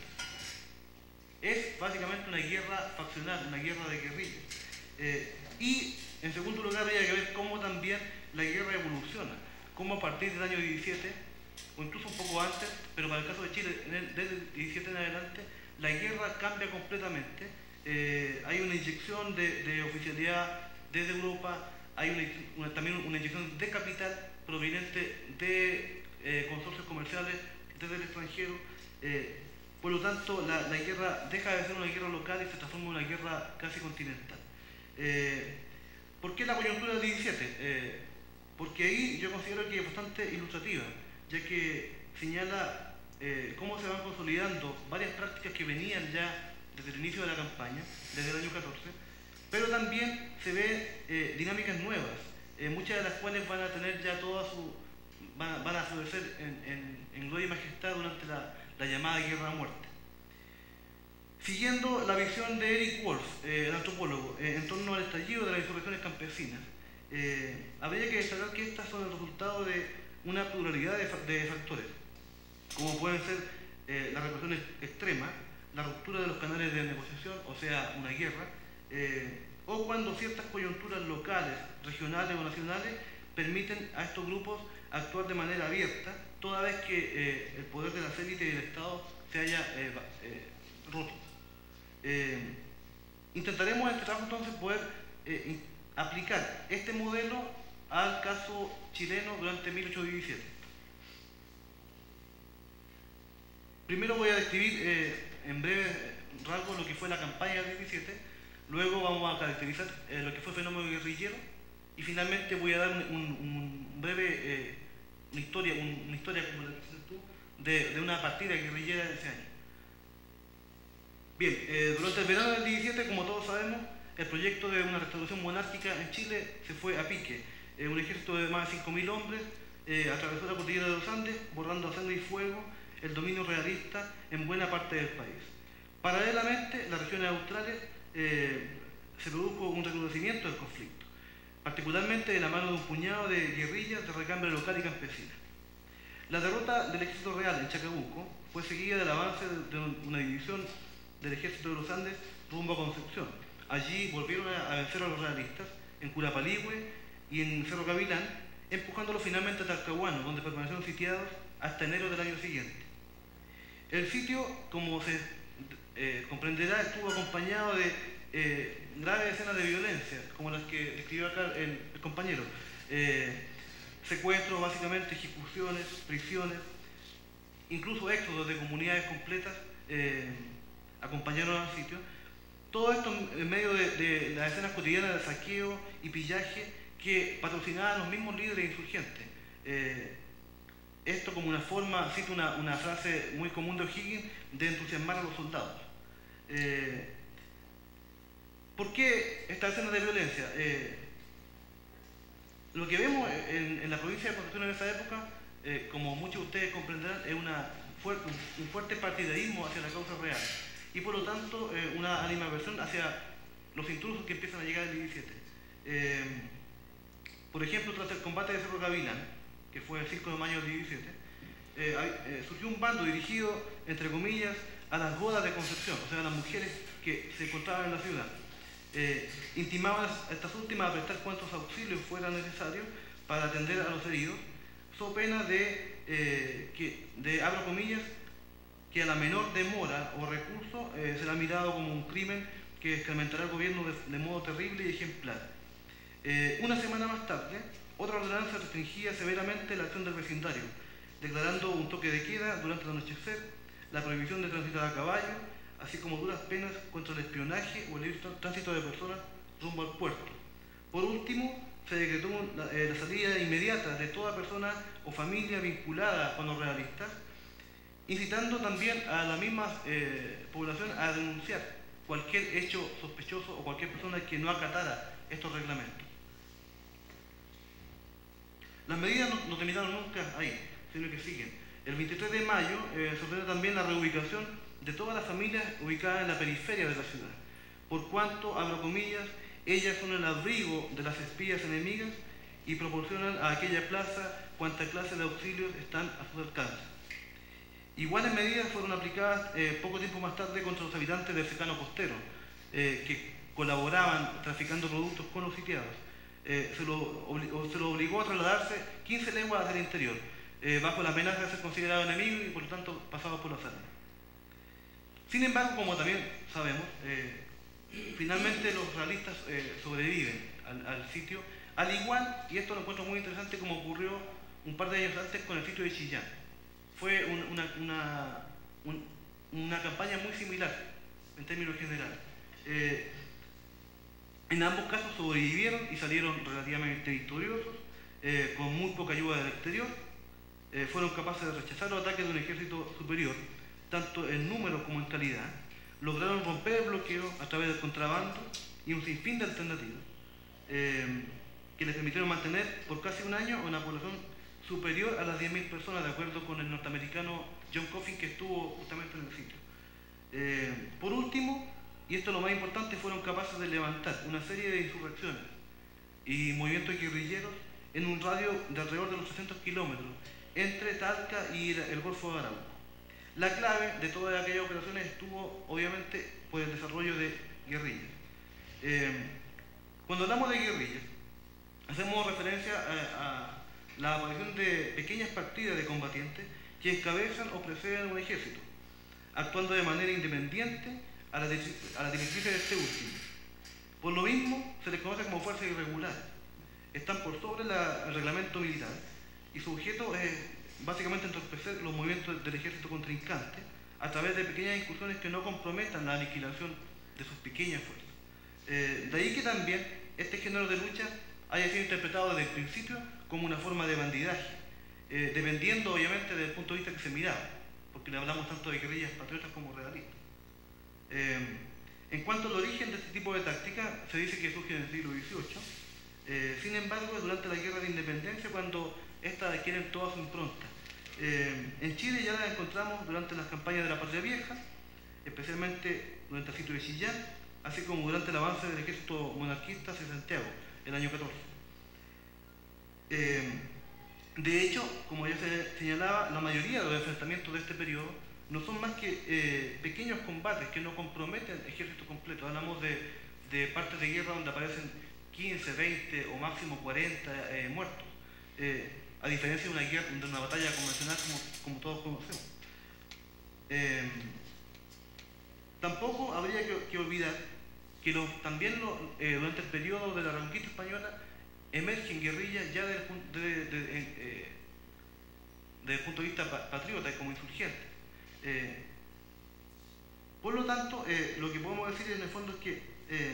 Es básicamente una guerra faccional, una guerra de guerrillas. Y en segundo lugar habría que ver cómo también la guerra evoluciona, cómo a partir del año 17, o incluso un poco antes, pero para el caso de Chile, desde el 17 en adelante, la guerra cambia completamente. Hay una inyección de oficialidad desde Europa, hay también una inyección de capital proveniente de consorcios comerciales desde el extranjero. Por lo tanto, la guerra deja de ser una guerra local y se transforma en una guerra casi continental. ¿Por qué la coyuntura del 17? Porque ahí yo considero que es bastante ilustrativa, ya que señala cómo se van consolidando varias prácticas que venían ya desde el inicio de la campaña, desde el año 14, pero también se ve dinámicas nuevas, muchas de las cuales van a tener ya toda su... van a florecer en gloria y majestad durante la llamada guerra a muerte. Siguiendo la visión de Eric Wolf, el antropólogo, en torno al estallido de las insurrecciones campesinas, habría que destacar que estas son el resultado de una pluralidad de factores, como pueden ser la represión extrema, la ruptura de los canales de negociación, o sea, una guerra, o cuando ciertas coyunturas locales, regionales o nacionales permiten a estos grupos actuar de manera abierta, toda vez que el poder de las élites y del Estado se haya roto. Intentaremos en este trabajo entonces poder aplicar este modelo al caso chileno durante 1817. Primero voy a describir en breve rasgos lo que fue la campaña del 17, luego vamos a caracterizar lo que fue el fenómeno guerrillero y finalmente voy a dar un breve una historia como la que dices tú, de una partida guerrillera de ese año. Bien, durante el verano del 17, como todos sabemos, el proyecto de una restauración monárquica en Chile se fue a pique. Un ejército de más de 5.000 hombres atravesó la cordillera de los Andes, borrando a sangre y fuego el dominio realista en buena parte del país. Paralelamente, en las regiones australes se produjo un recrudecimiento del conflicto, particularmente de la mano de un puñado de guerrillas de recambio local y campesina. La derrota del ejército real en Chacabuco fue seguida del avance de una división del ejército de los Andes rumbo a Concepción. Allí volvieron a vencer a los realistas en Curapaligüe y en Cerro Gavilán, empujándolos finalmente a Talcahuano, donde permanecieron sitiados hasta enero del año siguiente. El sitio, como se comprenderá, estuvo acompañado de graves escenas de violencia, como las que describió acá el compañero. Secuestros, básicamente, ejecuciones, prisiones, incluso éxodos de comunidades completas acompañaron al sitio. Todo esto en medio de las escenas cotidianas de saqueo y pillaje que patrocinaban los mismos líderes insurgentes. Esto como una forma, cito una frase muy común de O'Higgins, de entusiasmar a los soldados. ¿Por qué esta escena de violencia? Lo que vemos en la provincia de Concepción en esa época, como muchos de ustedes comprenderán, es un fuerte partidarismo hacia la causa real y por lo tanto una animadversión hacia los intrusos que empiezan a llegar el 17. Por ejemplo, tras el combate de Cerro Gavilán, que fue el 5 de mayo del 17, surgió un bando dirigido, entre comillas, a las godas de Concepción, o sea, a las mujeres que se encontraban en la ciudad. Intimaban a estas últimas a prestar cuantos auxilios fueran necesarios para atender a los heridos, so pena abro comillas, que a la menor demora o recurso será mirado como un crimen que escarmentará al gobierno de modo terrible y ejemplar. Una semana más tarde, otra ordenanza restringía severamente la acción del vecindario, declarando un toque de queda durante el anochecer, la prohibición de transitar a caballo, así como duras penas contra el espionaje o el libre tránsito de personas rumbo al puerto. Por último, se decretó la salida inmediata de toda persona o familia vinculada con los realistas, incitando también a la misma población a denunciar cualquier hecho sospechoso o cualquier persona que no acatara estos reglamentos. Las medidas no terminaron nunca ahí, sino que siguen. El 23 de mayo se ordena también la reubicación de todas las familias ubicadas en la periferia de la ciudad, por cuanto, abro comillas, ellas son el abrigo de las espías enemigas y proporcionan a aquella plaza cuanta clase de auxilios están a su alcance. Iguales medidas fueron aplicadas poco tiempo más tarde contra los habitantes del secano costero, que colaboraban traficando productos con los sitiados. Se lo obligó a trasladarse 15 leguas hacia el interior, bajo la amenaza de ser considerado enemigo y por lo tanto pasado por las armas. Sin embargo, como también sabemos, finalmente los realistas sobreviven al sitio, al igual, y esto lo encuentro muy interesante, como ocurrió un par de años antes con el sitio de Chillán. Fue una campaña muy similar en términos generales. En ambos casos sobrevivieron y salieron relativamente victoriosos, con muy poca ayuda del exterior. Fueron capaces de rechazar los ataques de un ejército superior, tanto en número como en calidad. Lograron romper el bloqueo a través del contrabando y un sinfín de alternativas que les permitieron mantener por casi un año una población superior a las 10.000 personas, de acuerdo con el norteamericano John Coffin, que estuvo justamente en el sitio. Por último, y esto es lo más importante, fueron capaces de levantar una serie de insurrecciones y movimientos guerrilleros en un radio de alrededor de los 300 kilómetros entre Talca y el Golfo de Arauco. La clave de todas aquellas operaciones estuvo, obviamente, por el desarrollo de guerrillas. Cuando hablamos de guerrillas, hacemos referencia a la aparición de pequeñas partidas de combatientes que encabezan o preceden un ejército, actuando de manera independiente a la directriz de este último. Por lo mismo, se les conoce como fuerzas irregulares. Están por sobre el reglamento militar y su objeto es básicamente entorpecer los movimientos del ejército contrincante a través de pequeñas incursiones que no comprometan la aniquilación de sus pequeñas fuerzas. De ahí que también este género de lucha haya sido interpretado desde el principio como una forma de bandidaje, dependiendo obviamente del punto de vista que se miraba, porque le hablamos tanto de guerrillas patriotas como realistas. En cuanto al origen de este tipo de táctica, se dice que surge en el siglo XVIII, Sin embargo, es durante la Guerra de Independencia cuando estas adquieren toda su impronta. En Chile ya las encontramos durante las campañas de la Patria Vieja, especialmente durante el sitio de Chillán, así como durante el avance del ejército monarquista hacia Santiago, el año 14. De hecho, como ya se señalaba, la mayoría de los enfrentamientos de este periodo no son más que pequeños combates que no comprometen ejército completo. Hablamos de partes de guerra donde aparecen 15, 20 o máximo 40 muertos, a diferencia de una batalla convencional como todos conocemos. Tampoco habría que olvidar que durante el periodo de la Reconquista Española emergen guerrillas ya desde el punto de vista patriota, como insurgentes. Por lo tanto, lo que podemos decir en el fondo es que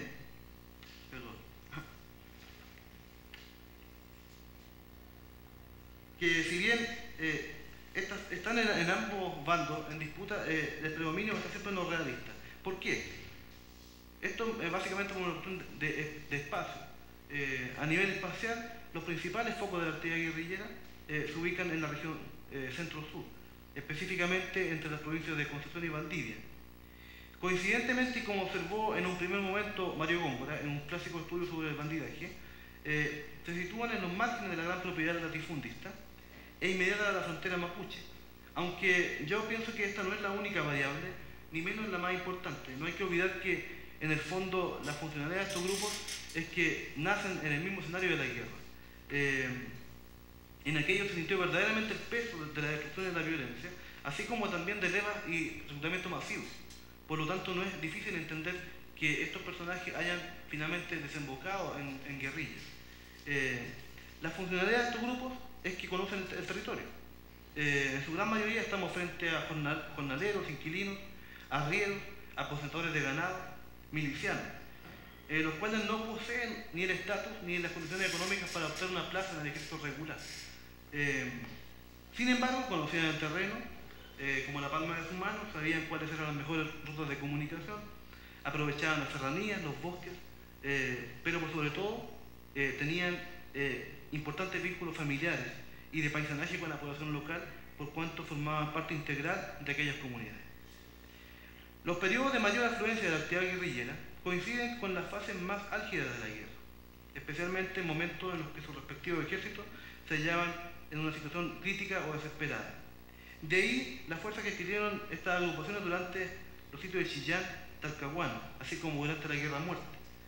si bien están en ambos bandos en disputa, el predominio está siempre en los realistas. ¿Por qué? Esto es básicamente por una cuestión de espacio. A nivel espacial, los principales focos de la actividad guerrillera se ubican en la región centro-sur, específicamente entre las provincias de Concepción y Valdivia. Coincidentemente, y como observó en un primer momento Mario Góngora, en un clásico estudio sobre el bandidaje, se sitúan en los márgenes de la gran propiedad latifundista e inmediata a la frontera mapuche, aunque yo pienso que esta no es la única variable, ni menos la más importante. No hay que olvidar que en el fondo la funcionalidad de estos grupos es que nacen en el mismo escenario de la guerra. En aquello se sintió verdaderamente el peso de la destrucción y de la violencia, así como también de levas y reclutamiento masivo. Por lo tanto, no es difícil entender que estos personajes hayan finalmente desembocado en guerrillas. La funcionalidad de estos grupos es que conocen el territorio. En su gran mayoría estamos frente a jornaleros, inquilinos, arrieros, aposentadores de ganado, milicianos, los cuales no poseen ni el estatus ni las condiciones económicas para obtener una plaza en el ejército regular. Sin embargo, conocían el terreno como la palma de sus manos, sabían cuáles eran las mejores rutas de comunicación, aprovechaban las serranías, los bosques, pero por sobre todo tenían importantes vínculos familiares y de paisanaje con la población local, por cuanto formaban parte integral de aquellas comunidades. Los periodos de mayor afluencia de la actividad guerrillera coinciden con las fases más álgidas de la guerra, especialmente en momentos en los que sus respectivos ejércitos se hallaban en una situación crítica o desesperada. De ahí la fuerza que adquirieron estas agrupaciones durante los sitios de Chillán, Talcahuano, así como durante la Guerra Muerte.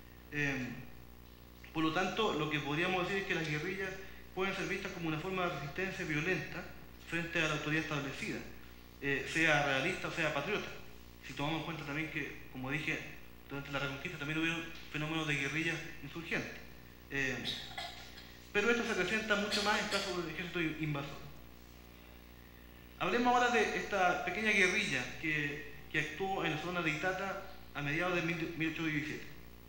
Por lo tanto, lo que podríamos decir es que las guerrillas pueden ser vistas como una forma de resistencia violenta frente a la autoridad establecida, sea realista o sea patriota. Si tomamos en cuenta también que, como dije, durante la Reconquista también hubieron fenómenos de guerrillas insurgentes. Pero esto se presenta mucho más en caso del ejército invasor. Hablemos ahora de esta pequeña guerrilla que actuó en la zona de Itata a mediados de 1817.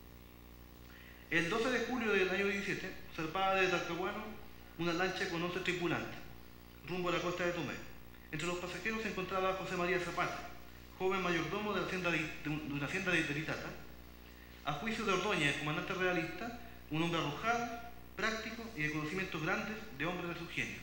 El 12 de julio del año 17 zarpaba de Talcahuano una lancha con 11 tripulantes, rumbo a la costa de Tomé. Entre los pasajeros se encontraba José María Zapata, joven mayordomo de una hacienda de Itata. A juicio de Ordóñez, el comandante realista, un hombre arrojado, práctico y de conocimientos grandes de hombre de su genio.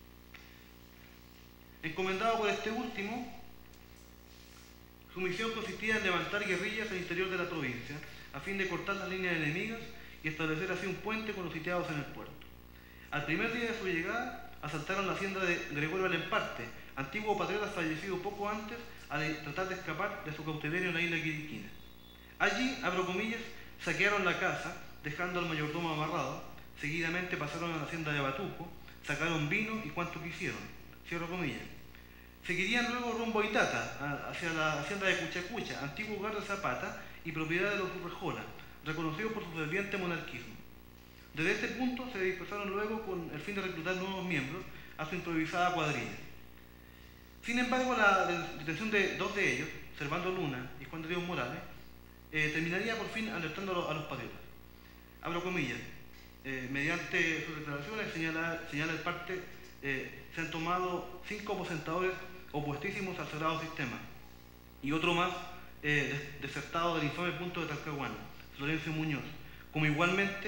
Encomendado por este último, su misión consistía en levantar guerrillas al interior de la provincia, a fin de cortar las líneas enemigas y establecer así un puente con los sitiados en el puerto. Al primer día de su llegada, asaltaron la hacienda de Gregorio Alemparte, antiguo patriota fallecido poco antes al tratar de escapar de su cautiverio en la isla Quiriquina. Allí, abro comillas, saquearon la casa, dejando al mayordomo amarrado. Seguidamente pasaron a la hacienda de Batuco, sacaron vino y cuanto quisieron, cierro comillas. Seguirían luego rumbo a Itata, hacia la hacienda de Cuchacucha, antiguo hogar de Zapata y propiedad de los Urrejola, reconocidos por su ferviente monarquismo. Desde este punto se dispersaron luego con el fin de reclutar nuevos miembros a su improvisada cuadrilla. Sin embargo, la detención de dos de ellos, Servando Luna y Juan de Dios Morales, terminaría por fin alertando a los patriotas. Abro comillas, mediante sus declaraciones señala el parte, se han tomado 5 aposentadores opuestísimos al sagrado sistema y otro más desertado del infame punto de Talcahuano, Florencio Muñoz, como igualmente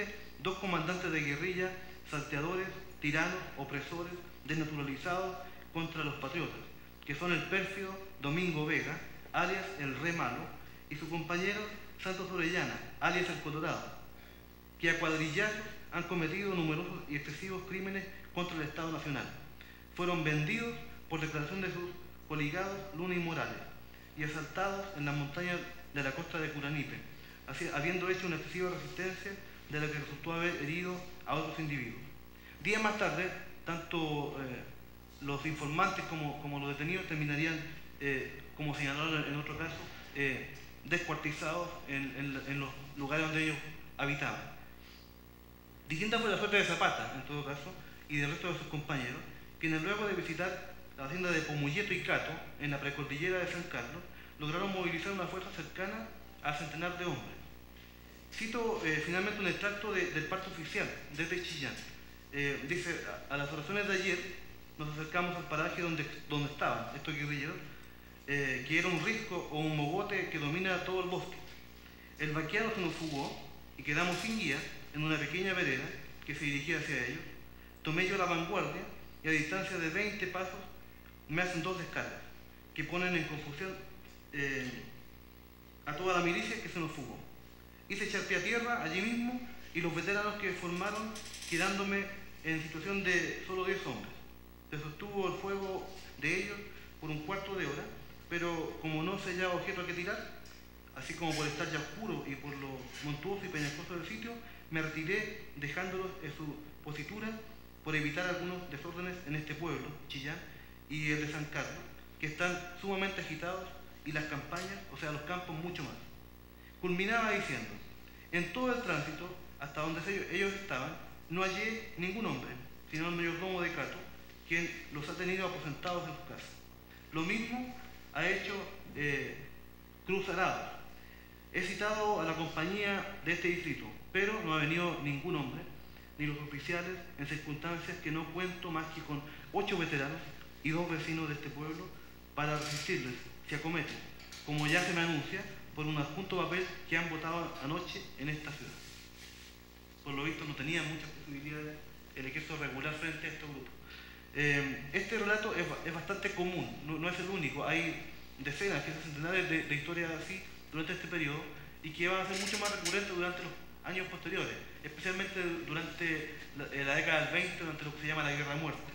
2 comandantes de guerrilla, salteadores, tiranos, opresores, desnaturalizados contra los patriotas, que son el pérfido Domingo Vega, alias el Re Malo, y su compañero Santos Orellana, alias el Colorado, que a cuadrillazos han cometido numerosos y excesivos crímenes contra el Estado Nacional. Fueron vendidos por declaración de sus coligados Luna y Morales y asaltados en las montañas de la costa de Curanipe, habiendo hecho una excesiva resistencia de la que resultó haber herido a otros individuos. Días más tarde, tanto los informantes como los detenidos terminarían, como señalaron en otro caso, descuartizados en los lugares donde ellos habitaban. Distinta fue la suerte de Zapata, en todo caso, y del resto de sus compañeros, quienes luego de visitar la hacienda de Pomulleto y Cato, en la precordillera de San Carlos, lograron movilizar una fuerza cercana a centenar de hombres. Cito finalmente un extracto del parte oficial desde Chillán. Dice: a las oraciones de ayer nos acercamos al paraje donde estaban estos guerrilleros, que era un risco o un mogote que domina todo el bosque. El vaqueado se nos fugó y quedamos sin guía en una pequeña vereda que se dirigía hacia ellos. Tomé yo la vanguardia y a distancia de 20 pasos me hacen 2 descargas que ponen en confusión a toda la milicia que se nos fugó. Hice echar pie a tierra allí mismo y los veteranos que formaron, quedándome en situación de solo 10 hombres. Se sostuvo el fuego de ellos por un cuarto de hora, pero como no se hallaba objeto a que tirar, así como por estar ya oscuro y por lo montuoso y peñascoso del sitio, me retiré dejándolos en su positura por evitar algunos desórdenes en este pueblo, Chillán, y el de San Carlos, que están sumamente agitados, y las campañas, o sea, los campos, mucho más. Culminaba diciendo: en todo el tránsito, hasta donde ellos estaban, no hallé ningún hombre, sino el mayordomo de Cato, quien los ha tenido aposentados en su casa. Lo mismo ha hecho Cruz Arado. He citado a la compañía de este distrito, pero no ha venido ningún hombre, ni los oficiales, en circunstancias que no cuento más que con 8 veteranos y 2 vecinos de este pueblo para resistirles si acometen, como ya se me anuncia, por un adjunto papel que han votado anoche en esta ciudad. Por lo visto no tenía muchas posibilidades el ejército regular frente a estos grupos. Este relato es bastante común, no es el único. Hay decenas, quizás centenares de historias así durante este periodo, y que van a ser mucho más recurrentes durante los años posteriores, especialmente durante la década del 20, durante lo que se llama la Guerra Muerte.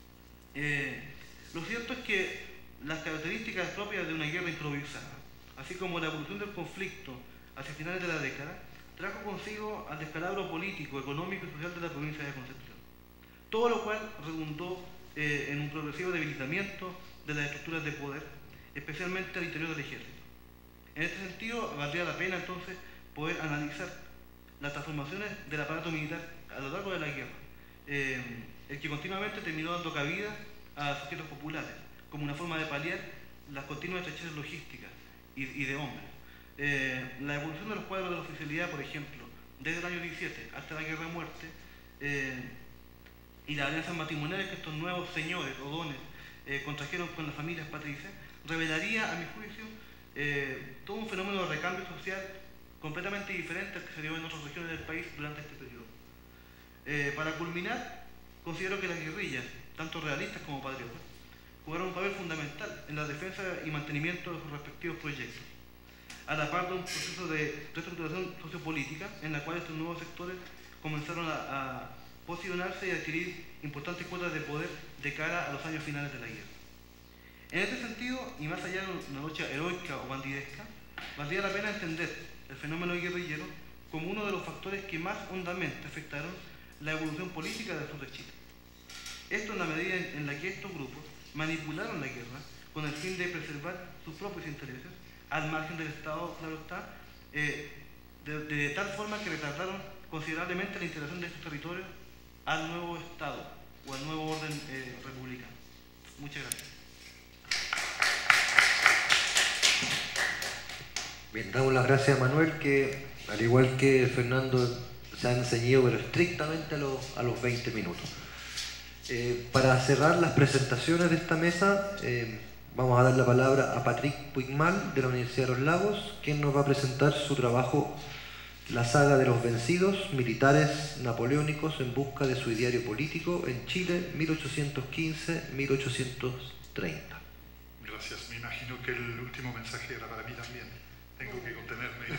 Lo cierto es que las características propias de una guerra improvisada, así como la evolución del conflicto hacia finales de la década, trajo consigo al descalabro político, económico y social de la provincia de Concepción. Todo lo cual redundó en un progresivo debilitamiento de las estructuras de poder, especialmente al interior del ejército. En este sentido, valdría la pena entonces poder analizar las transformaciones del aparato militar a lo largo de la guerra, el que continuamente terminó dando cabida a sujetos populares, como una forma de paliar las continuas estrecheces logísticas y de hombres. La evolución de los cuadros de la oficialidad, por ejemplo, desde el año 17 hasta la Guerra de Muerte, y las alianzas matrimoniales que estos nuevos señores o dones contrajeron con las familias patricias, revelaría, a mi juicio, todo un fenómeno de recambio social completamente diferente al que se dio en otras regiones del país durante este periodo. Para culminar, considero que las guerrillas, tanto realistas como patriotas, jugaron un papel fundamental en la defensa y mantenimiento de sus respectivos proyectos, a la par de un proceso de reestructuración sociopolítica en la cual estos nuevos sectores comenzaron a posicionarse y a adquirir importantes cuotas de poder de cara a los años finales de la guerra. En este sentido, y más allá de una lucha heroica o bandidesca, valdría la pena entender el fenómeno guerrillero como uno de los factores que más hondamente afectaron la evolución política del sur de Chile. Esto en la medida en la que estos grupos manipularon la guerra con el fin de preservar sus propios intereses, al margen del Estado, claro está, de tal forma que retardaron considerablemente la integración de estos territorios al nuevo Estado o al nuevo orden republicano. Muchas gracias. Bien, damos las gracias a Manuel, que al igual que Fernando se han ceñido pero estrictamente a los 20 minutos. Para cerrar las presentaciones de esta mesa, vamos a dar la palabra a Patrick Puigmal de la Universidad de los Lagos, quien nos va a presentar su trabajo La saga de los vencidos, militares napoleónicos en busca de su ideario político en Chile, 1815-1830. Gracias. Me imagino que el último mensaje era para mí también. Tengo que contenerme.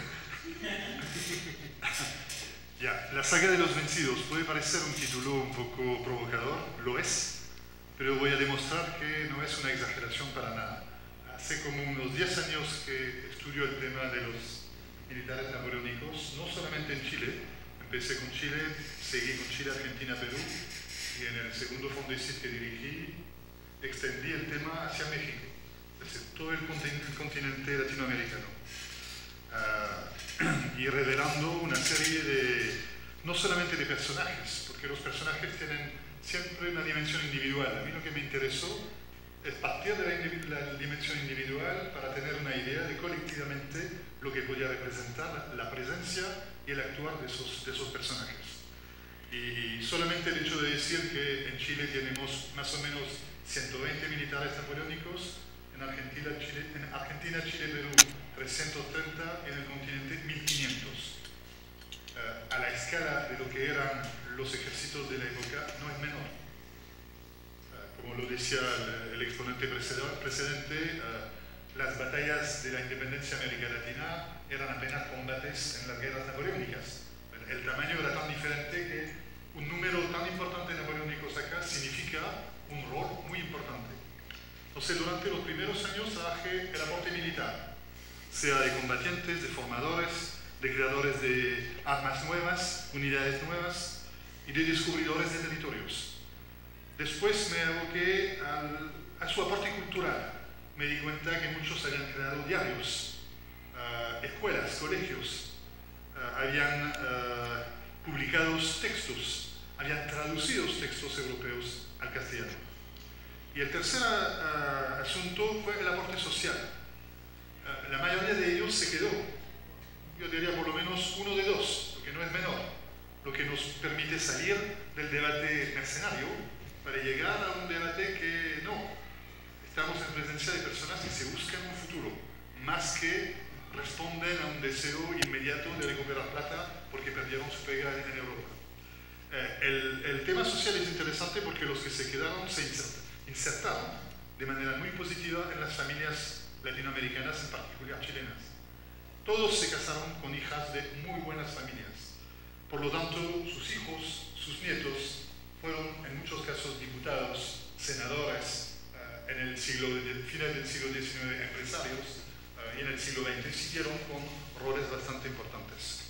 Ya, la saga de los vencidos puede parecer un título un poco provocador, lo es, pero voy a demostrar que no es una exageración para nada. Hace como unos 10 años que estudio el tema de los militares napoleónicos, no solamente en Chile. Empecé con Chile, seguí con Chile, Argentina, Perú, y en el segundo Fondesit que dirigí, extendí el tema hacia México, desde todo el continente latinoamericano. Y revelando una serie de, no solamente de personajes, porque los personajes tienen siempre una dimensión individual. A mí lo que me interesó es partir de la dimensión individual para tener una idea de colectivamente lo que podía representar la presencia y el actuar de esos personajes. Y solamente el hecho de decir que en Chile tenemos más o menos 120 militares napoleónicos, en Argentina, Chile, Perú 330, en el continente 1500. A la escala de lo que eran los ejércitos de la época no es menor. Como lo decía el exponente precedente, las batallas de la independencia de América Latina eran apenas combates en las guerras napoleónicas. El tamaño era tan diferente que un número tan importante de napoleónicos acá significa un rol muy importante. Entonces, durante los primeros años trabajé el aporte militar, sea de combatientes, de formadores, de creadores de armas nuevas, unidades nuevas y de descubridores de territorios. Después me aboqué a su aporte cultural. Me di cuenta que muchos habían creado diarios, escuelas, colegios, habían publicado textos, habían traducido textos europeos al castellano. Y el tercer asunto fue el aporte social. La mayoría de ellos se quedó, yo diría por lo menos uno de dos, lo que no es menor, lo que nos permite salir del debate mercenario para llegar a un debate que no, estamos en presencia de personas que se buscan un futuro, más que responden a un deseo inmediato de recuperar plata porque perdieron su pega en Europa. El tema social es interesante porque los que se quedaron se insertaron de manera muy positiva en las familias latinoamericanas, en particular chilenas. Todos se casaron con hijas de muy buenas familias. Por lo tanto, sus hijos, sus nietos, fueron en muchos casos diputados, senadores, en el final del siglo XIX empresarios, y en el siglo XX siguieron con roles bastante importantes.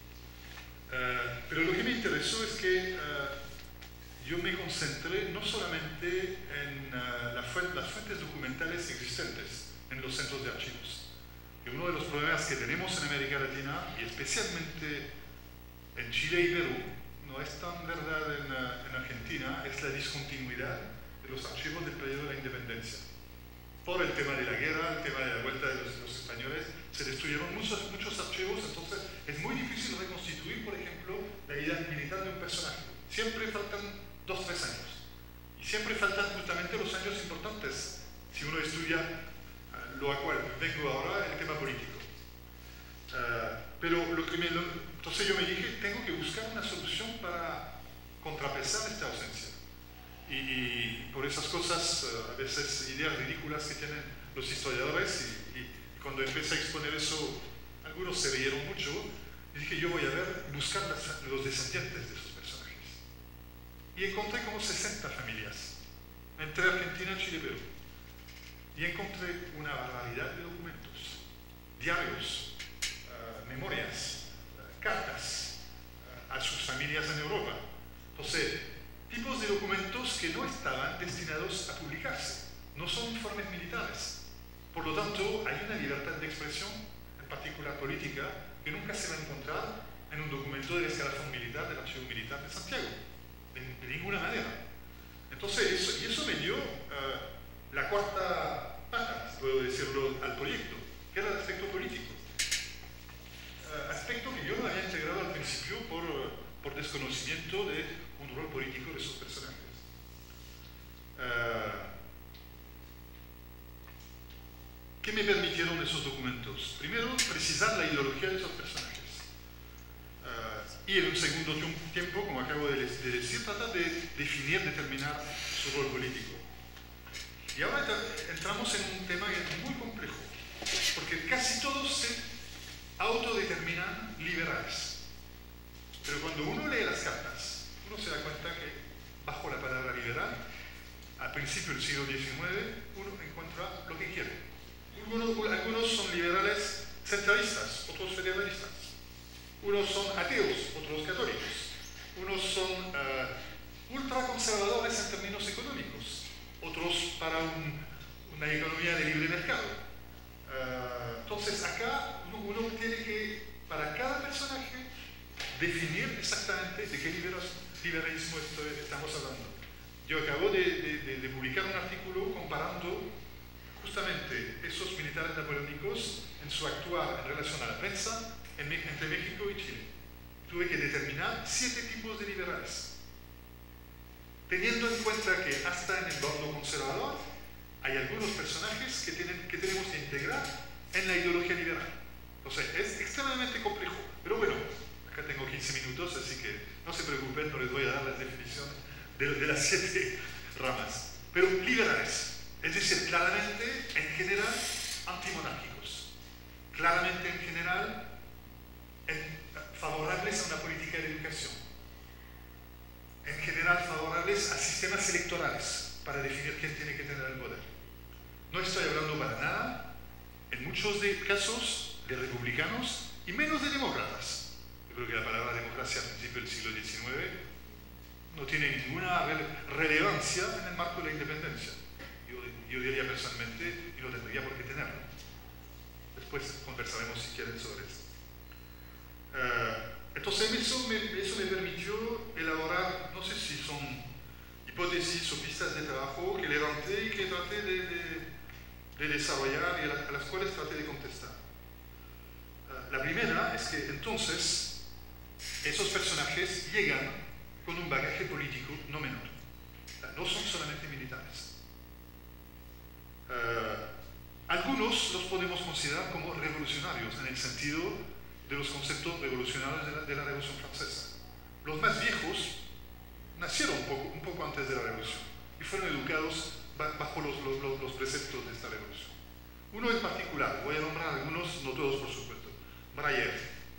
Pero lo que me interesó es que yo me concentré no solamente en las fuentes documentales existentes en los centros de archivos. Y uno de los problemas que tenemos en América Latina, y especialmente en Chile y Perú, no es tan verdad en Argentina, es la discontinuidad de los archivos del periodo de la independencia. Por el tema de la guerra, el tema de la vuelta de los españoles, se destruyeron muchos archivos, entonces es muy difícil reconstituir, por ejemplo, la idea militar de un personaje. Siempre faltan 2 o 3 años. Y siempre faltan justamente los años importantes, si uno estudia lo a cual vengo ahora, el tema político. Pero entonces yo me dije, tengo que buscar una solución para contrapesar esta ausencia. Y por esas cosas, a veces ideas ridículas que tienen los historiadores, y cuando empecé a exponer eso, algunos se rieron mucho, y dije, yo voy a buscar los descendientes de esos personajes. Y encontré como 60 familias, entre Argentina, Chile y Perú. Y encontré una barbaridad de documentos, diarios, memorias, cartas a sus familias en Europa. Entonces, tipos de documentos que no estaban destinados a publicarse, no son informes militares. Por lo tanto, hay una libertad de expresión, en particular política, que nunca se va a encontrar en un documento del escalafón militar del Archivo Militar de Santiago, de ninguna manera. Entonces, eso me dio la cuarta pata, puedo decirlo, al proyecto, que era el aspecto político. Aspecto que yo no había integrado al principio por desconocimiento de un rol político de esos personajes. ¿Qué me permitieron esos documentos? Primero, precisar la ideología de esos personajes. y en un segundo tiempo, como acabo de decir, trata de definir, determinar su rol político. Y ahora entramos en un tema muy complejo, porque casi todos se autodeterminan liberales. Pero cuando uno lee las cartas, uno se da cuenta que bajo la palabra liberal, al principio del siglo XIX, uno encuentra lo que quiere. Algunos son liberales centralistas, otros federalistas. Unos son ateos, otros católicos. Unos son ultraconservadores en términos económicos, otros para una economía de libre mercado. Entonces acá uno tiene que, para cada personaje, definir exactamente de qué liberalismo estamos hablando. Yo acabo de publicar un artículo comparando justamente esos militares napoleónicos en su actuar en relación a la prensa entre México y Chile. Tuve que determinar 7 tipos de liberales, teniendo en cuenta que hasta en el bando conservador hay algunos personajes que tenemos que integrar en la ideología liberal. Entonces es extremadamente complejo, pero bueno, acá tengo 15 minutos, así que no se preocupen, no les voy a dar las definiciones de las 7 ramas. Pero liberales, es decir, claramente en general antimonárquicos, claramente en general favorables a una política de educación, en general favorables a sistemas electorales para definir quién tiene que tener el poder. No estoy hablando para nada, en muchos casos, de republicanos y menos de demócratas. Yo creo que la palabra democracia a principios del siglo XIX no tiene ninguna relevancia en el marco de la independencia. Yo diría personalmente, y no tendría por qué tenerlo. Después conversaremos si quieren sobre eso. Entonces eso me permitió elaborar, no sé si son hipótesis o pistas de trabajo que levanté y que traté de desarrollar y a las cuales traté de contestar. La primera es que entonces esos personajes llegan con un bagaje político no menor. No son solamente militares. Algunos los podemos considerar como revolucionarios en el sentido de los conceptos revolucionarios de la Revolución Francesa. Los más viejos nacieron un poco antes de la Revolución y fueron educados bajo los preceptos de esta revolución. Uno en particular, voy a nombrar algunos, no todos por supuesto. Breyer,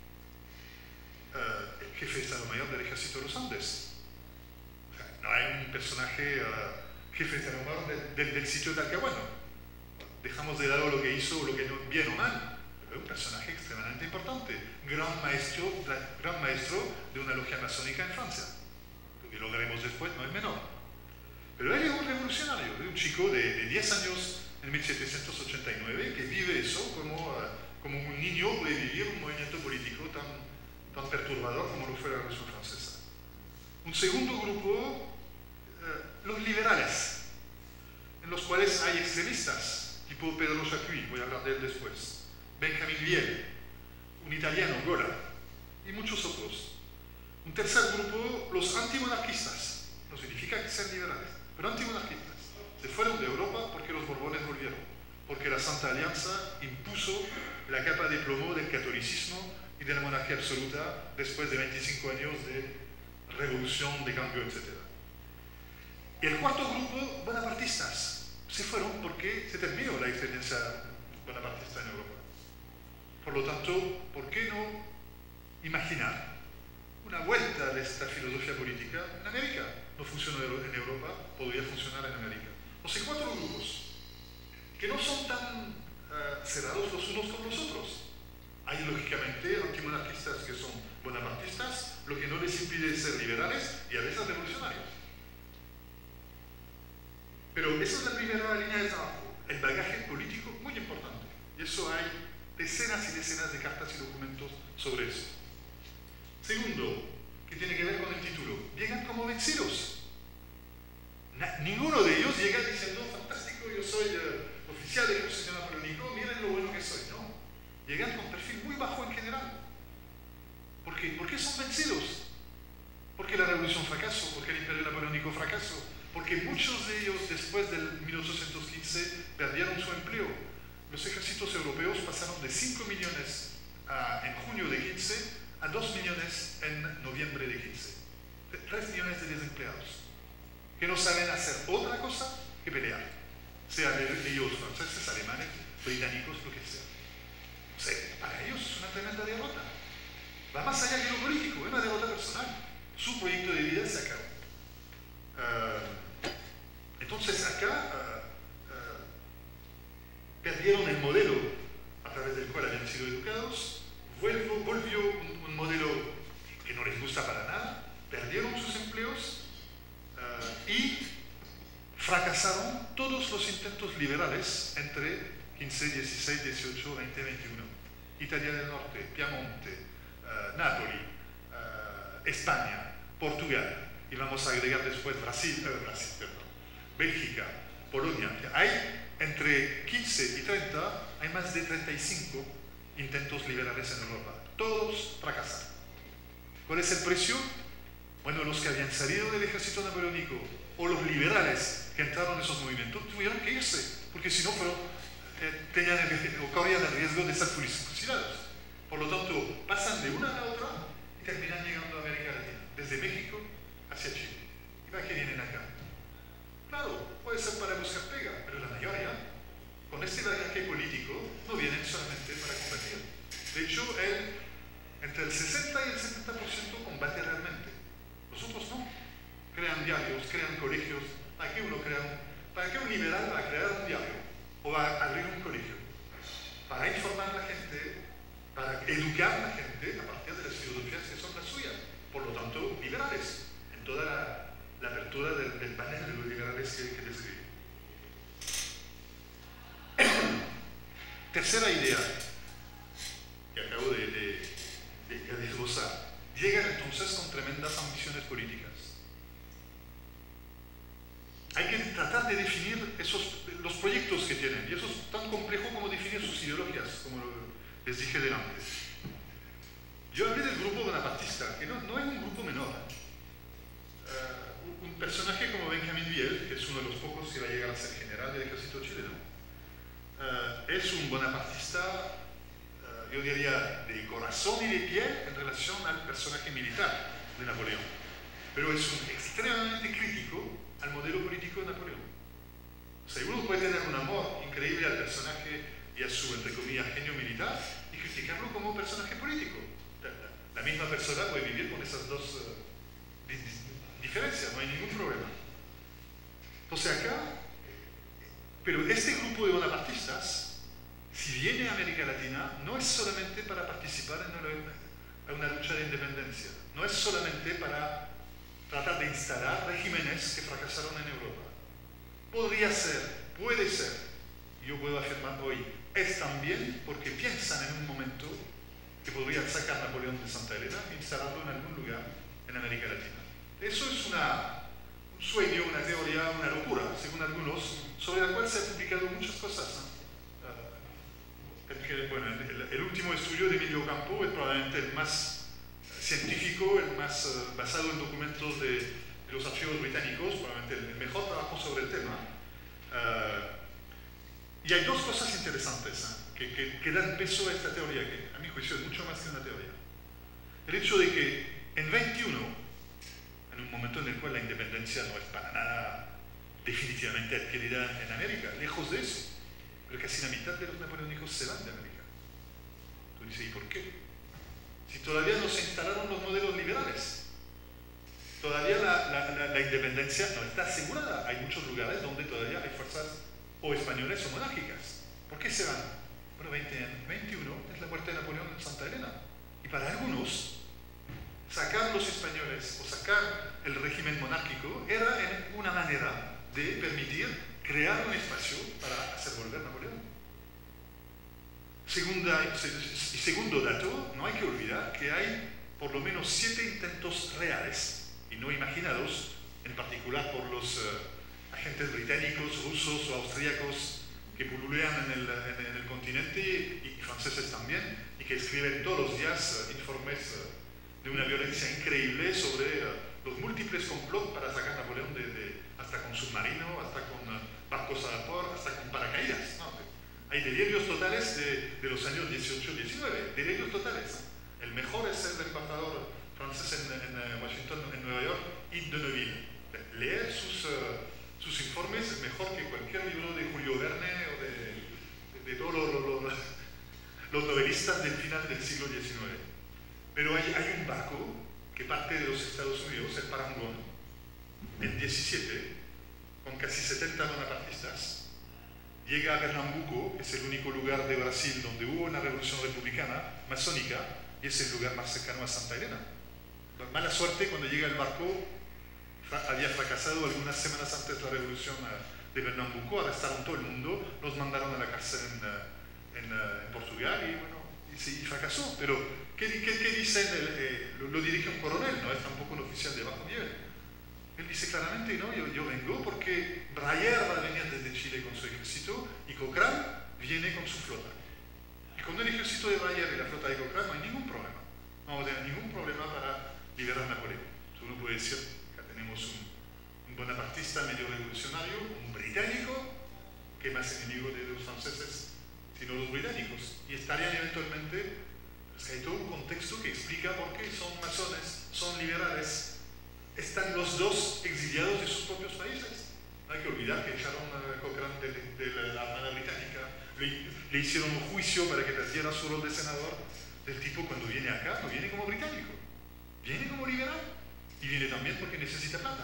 el jefe de Estado Mayor del Ejército de los Andes. O sea, no hay un personaje jefe de Estado Mayor del sitio de Talcahuano. Dejamos de lado lo que hizo, lo que no, bien o mal. Un personaje extremadamente importante, gran maestro de una logia masónica en Francia. Lo que lograremos después no es menor. Pero él es un revolucionario, un chico de 10 años en 1789 que vive eso como un niño puede vivir un movimiento político tan perturbador como lo fue la Revolución Francesa. Un segundo grupo, los liberales, en los cuales hay extremistas, tipo Pedro Chappuis, voy a hablar de él después. Benjamin Viel, un italiano, Gola, y muchos otros. Un tercer grupo, los antimonarquistas. No significa que sean liberales, pero antimonarquistas. Se fueron de Europa porque los Borbones volvieron, porque la Santa Alianza impuso la capa de plomo del catolicismo y de la monarquía absoluta después de 25 años de revolución, de cambio, etc. Y el cuarto grupo, bonapartistas. Se fueron porque se terminó la experiencia bonapartista en Europa. Por lo tanto, ¿por qué no imaginar una vuelta de esta filosofía política en América? No funcionó en Europa, podría funcionar en América. O sea, 4 grupos que no son tan cerrados los unos con los otros. Hay, lógicamente, antimonarquistas que son bonapartistas, lo que no les impide ser liberales y a veces revolucionarios. Pero esa es la primera línea de trabajo, el bagaje político muy importante. Y eso hay decenas y decenas de cartas y documentos sobre eso. Segundo, que tiene que ver con el título, llegan como vencidos. Ninguno de ellos llega diciendo, fantástico, yo soy oficial del Consejo Napoleónico, miren lo bueno que soy. No, llegan con perfil muy bajo en general. ¿Por qué? ¿Por qué son vencidos? Porque la revolución fracasó, porque el Imperio Napoleónico fracasó, porque muchos de ellos después del 1815 perdieron su empleo. Los ejércitos europeos pasaron de 5 millones en junio de 15 a 2 millones en noviembre de 15. 3 millones de desempleados que no saben hacer otra cosa que pelear, sean ellos franceses, alemanes, británicos, lo que sea. O sea, para ellos es una tremenda derrota. Va más allá que lo político, es una derrota personal. Su proyecto de vida se acabó. Entonces acá perdieron el modelo a través del cual habían sido educados, volvió un modelo que no les gusta para nada, perdieron sus empleos y fracasaron todos los intentos liberales entre 15, 16, 18, 20, 21. Italia del Norte, Piamonte, Nápoli, España, Portugal, y vamos a agregar después Bélgica, Polonia. Hay entre 15 y 30, hay más de 35 intentos liberales en Europa. Todos fracasaron. ¿Cuál es el precio? Bueno, los que habían salido del ejército napoleónico o los liberales que entraron en esos movimientos tuvieron que irse, porque si no corrían el riesgo de ser fusilados. Por lo tanto, pasan de una a la otra y terminan llegando a América Latina, desde México hacia Chile. ¿Y para qué vienen acá? Claro, puede ser para buscar pega, pero la mayoría, con este bagaje político, no vienen solamente para combatir. De hecho, entre el 60 y el 70% combate realmente. Los otros no. Crean diarios, crean colegios. ¿Para qué un liberal va a crear un diario? ¿O va a abrir un colegio? Para informar a la gente, para educar a la gente a partir de las filosofías que son las suyas. Por lo tanto, liberales, en toda la apertura del panel de los liberales que describí. Tercera idea que acabo de esbozar. Llegan entonces con tremendas ambiciones políticas. Hay que tratar de definir los proyectos que tienen, y eso es tan complejo como definir sus ideologías, como les dije delante. Yo hablé del grupo bonapartista, que no es un grupo menor. Un personaje como Benjamín Viel, que es uno de los pocos que va a llegar a ser general del ejército chileno, es un bonapartista, yo diría, de corazón y de pie en relación al personaje militar de Napoleón. Pero es extremadamente crítico al modelo político de Napoleón. O sea, uno puede tener un amor increíble al personaje y a su, entre comillas, genio militar y criticarlo como personaje político. La misma persona puede vivir con esas dos diferencias, no hay ningún problema. Entonces acá, pero este grupo de bonapartistas, si viene a América Latina, no es solamente para participar en una lucha de independencia, no es solamente para tratar de instalar regímenes que fracasaron en Europa. Podría ser, puede ser, yo puedo afirmar hoy, es también porque piensan en un momento que podrían sacar a Napoleón de Santa Elena e instalarlo en algún lugar en América Latina. Eso es un sueño, una teoría, una locura, según algunos, sobre la cual se han publicado muchas cosas. El último estudio de Emilio Campo es probablemente el más científico, el más basado en documentos de los archivos británicos, probablemente el mejor trabajo sobre el tema. Y hay dos cosas interesantes que dan peso a esta teoría, que a mi juicio es mucho más que una teoría. El hecho de que en 21, en un momento en el cual la independencia no es para nada definitivamente adquirida en América, lejos de eso, pero casi la mitad de los napoleónicos se van de América. Tú dices, ¿y por qué? Si todavía no se instalaron los modelos liberales, todavía la independencia no está asegurada. Hay muchos lugares donde todavía hay fuerzas o españoles o monárquicas. ¿Por qué se van? Bueno, 21 es la muerte de Napoleón en Santa Elena. Y para algunos, sacar los españoles o sacar el régimen monárquico era una manera de permitir crear un espacio para hacer volver a Napoleón. Segundo dato, no hay que olvidar que hay por lo menos 7 intentos reales y no imaginados, en particular por los agentes británicos, rusos o austríacos que pululean en el continente y franceses también, y que escriben todos los días informes de una violencia increíble sobre los múltiples complots para sacar a Napoleón hasta con submarino, hasta con barcos a vapor, hasta con paracaídas. ¿No? Hay delirios totales de los años 18-19, delirios totales. El mejor es el embajador francés en Washington, en Nueva York, Yves de Neuville. Leer sus informes es mejor que cualquier libro de Julio Verne o de todos los novelistas del final del siglo XIX. Pero hay un barco que parte de los Estados Unidos, el Parangón, en 17, con casi 70 bonapartistas, llega a Pernambuco, que es el único lugar de Brasil donde hubo una revolución republicana masónica, y es el lugar más cercano a Santa Elena. Mala suerte, cuando llega el barco, había fracasado algunas semanas antes de la revolución de Pernambuco, arrestaron todo el mundo, los mandaron a la cárcel en Portugal y bueno, y fracasó. Pero, ¿qué dicen? Lo dirige un coronel, no es tampoco un oficial de bajo nivel. Él dice claramente, no, yo vengo porque Breyer va a venir desde Chile con su ejército y Cochrane viene con su flota. Y con el ejército de Breyer y la flota de Cochrane no hay ningún problema. No vamos a tener ningún problema para liberar a Napoleón. Uno puede decir, acá tenemos un bonapartista medio revolucionario, un británico, que más enemigo de los franceses, sino los británicos. Y estarían eventualmente, es que hay todo un contexto que explica por qué son masones, son liberales, están los dos exiliados de sus propios países. No hay que olvidar que echaron a Cochrane de la Armada Británica, le hicieron un juicio para que perdiera su rol de senador. El tipo cuando viene acá no viene como británico, viene como liberal y viene también porque necesita plata.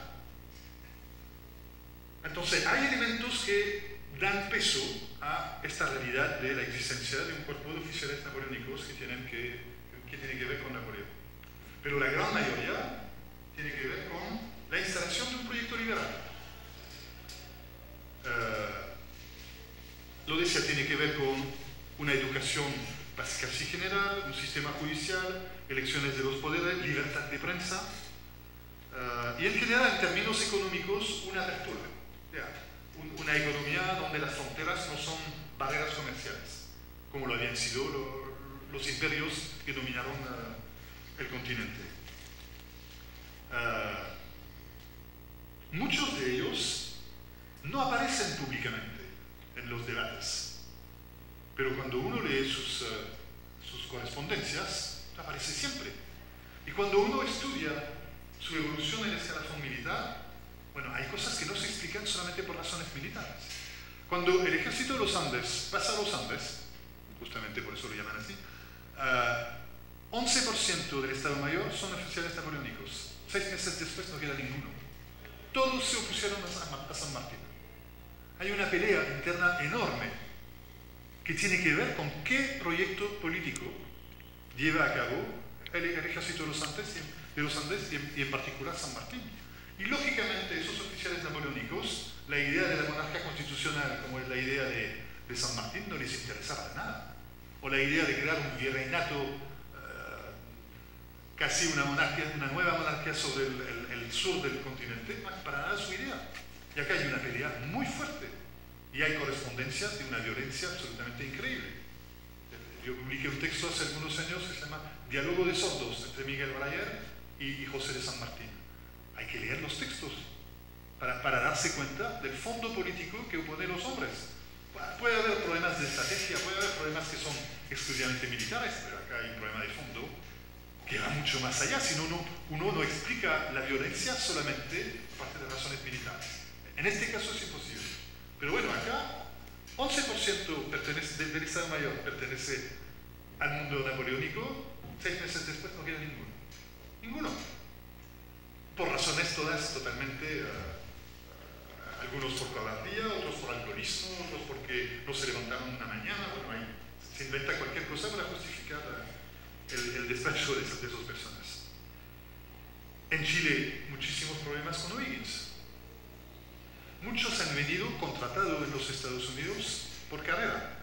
Entonces hay elementos que dan peso a esta realidad de la existencia de un cuerpo de oficiales napoleónicos que tiene que ver con Napoleón. Pero la gran mayoría tiene que ver con la instalación de un proyecto liberal. Lo decía, tiene que ver con una educación básica y general, un sistema judicial, elecciones de los poderes, libertad de prensa, y en general, en términos económicos, una apertura. Una economía donde las fronteras no son barreras comerciales, como lo habían sido los imperios que dominaron el continente. Muchos de ellos no aparecen públicamente en los debates, pero cuando uno lee sus correspondencias, aparece siempre. Y cuando uno estudia su evolución en el escalafón militar, bueno, hay cosas que no se explican solamente por razones militares. Cuando el ejército de los Andes pasa a los Andes, justamente por eso lo llaman así, 11% del Estado Mayor son oficiales napoleónicos. 6 meses después no queda ninguno. Todos se opusieron a San Martín. Hay una pelea interna enorme que tiene que ver con qué proyecto político lleva a cabo el ejército de los Andes y en particular San Martín. Y lógicamente esos oficiales napoleónicos, la idea de la monarquía constitucional como es la idea de San Martín no les interesaba nada. O la idea de crear un virreinato, casi una nueva monarquía sobre el sur del continente, no es para nada su idea. Y acá hay una pelea muy fuerte. Y hay correspondencias de una violencia absolutamente increíble. Yo publiqué un texto hace algunos años que se llama Diálogo de sordos entre Miguel Breyer y José de San Martín. Hay que leer los textos para darse cuenta del fondo político que oponen los hombres. Puede haber problemas de estrategia, puede haber problemas que son exclusivamente militares, pero acá hay un problema de fondo que va mucho más allá, si no uno no explica la violencia solamente por parte de razones militares. En este caso es imposible. Pero bueno, acá 11% del Estado Mayor pertenece al mundo napoleónico, 6 meses después no queda ninguno. Ninguno. Por razones todas totalmente, algunos por cobardía, otros por alcoholismo, otros porque no se levantaron una mañana. Bueno, se inventa cualquier cosa para justificar el despacho de esas personas. En Chile, muchísimos problemas con O'Higgins. Muchos han venido contratados en los Estados Unidos por Carrera.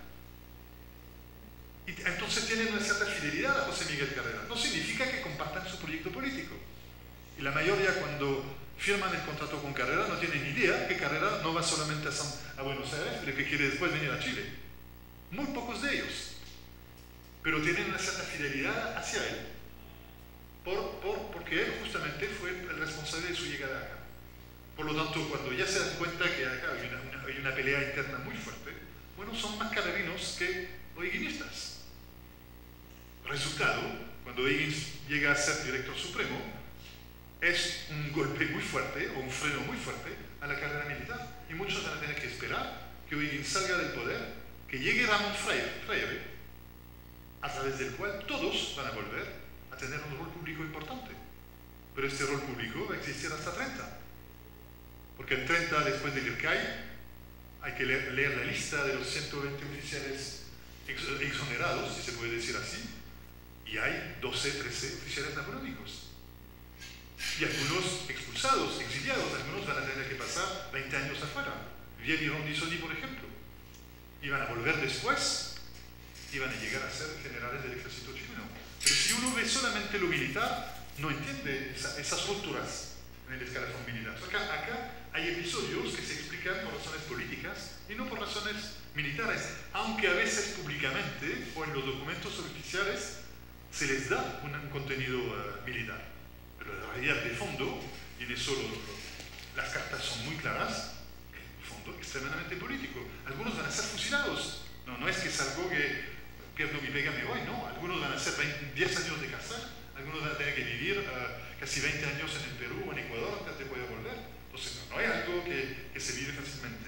Y entonces tienen una cierta fidelidad a José Miguel Carrera. No significa que compartan su proyecto político. Y la mayoría cuando firman el contrato con Carrera no tienen idea que Carrera no va solamente a Buenos Aires, pero que quiere después venir a Chile. Muy pocos de ellos. Pero tienen una cierta fidelidad hacia él. Porque él justamente fue el responsable de su llegada acá. Por lo tanto, cuando ya se dan cuenta que acá hay una pelea interna muy fuerte, bueno, son más carrerinos que o'higginistas. Resultado, cuando Higgins llega a ser director supremo, es un golpe muy fuerte, o un freno muy fuerte, a la carrera militar. Y muchos van a tener que esperar que Higgins salga del poder, que llegue Ramón Freire, a través del cual todos van a volver a tener un rol público importante. Pero este rol público va a existir hasta 30. Porque en 30, después del IRCAI, hay que leer la lista de los 120 oficiales exonerados, si se puede decir así, y hay 12, 13 oficiales napoleónicos. Y algunos expulsados, exiliados, algunos van a tener que pasar 20 años afuera. Vieri Rondisoni, por ejemplo. Y van a volver después y van a llegar a ser generales del ejército chileno. Pero si uno ve solamente lo militar, no entiende esas rupturas en el escalafón militar. Acá hay episodios que se explican por razones políticas y no por razones militares, aunque a veces públicamente o en los documentos oficiales se les da un contenido militar. Pero la realidad de fondo, y en eso las cartas son muy claras, el fondo extremadamente político. Algunos van a ser fusilados. No es que es algo que pierdo mi pega, me voy, no. Algunos van a ser 10 años de cárcel, algunos van a tener que vivir casi 20 años en el Perú o en Ecuador antes de poder volver. Entonces no es algo que se vive fácilmente.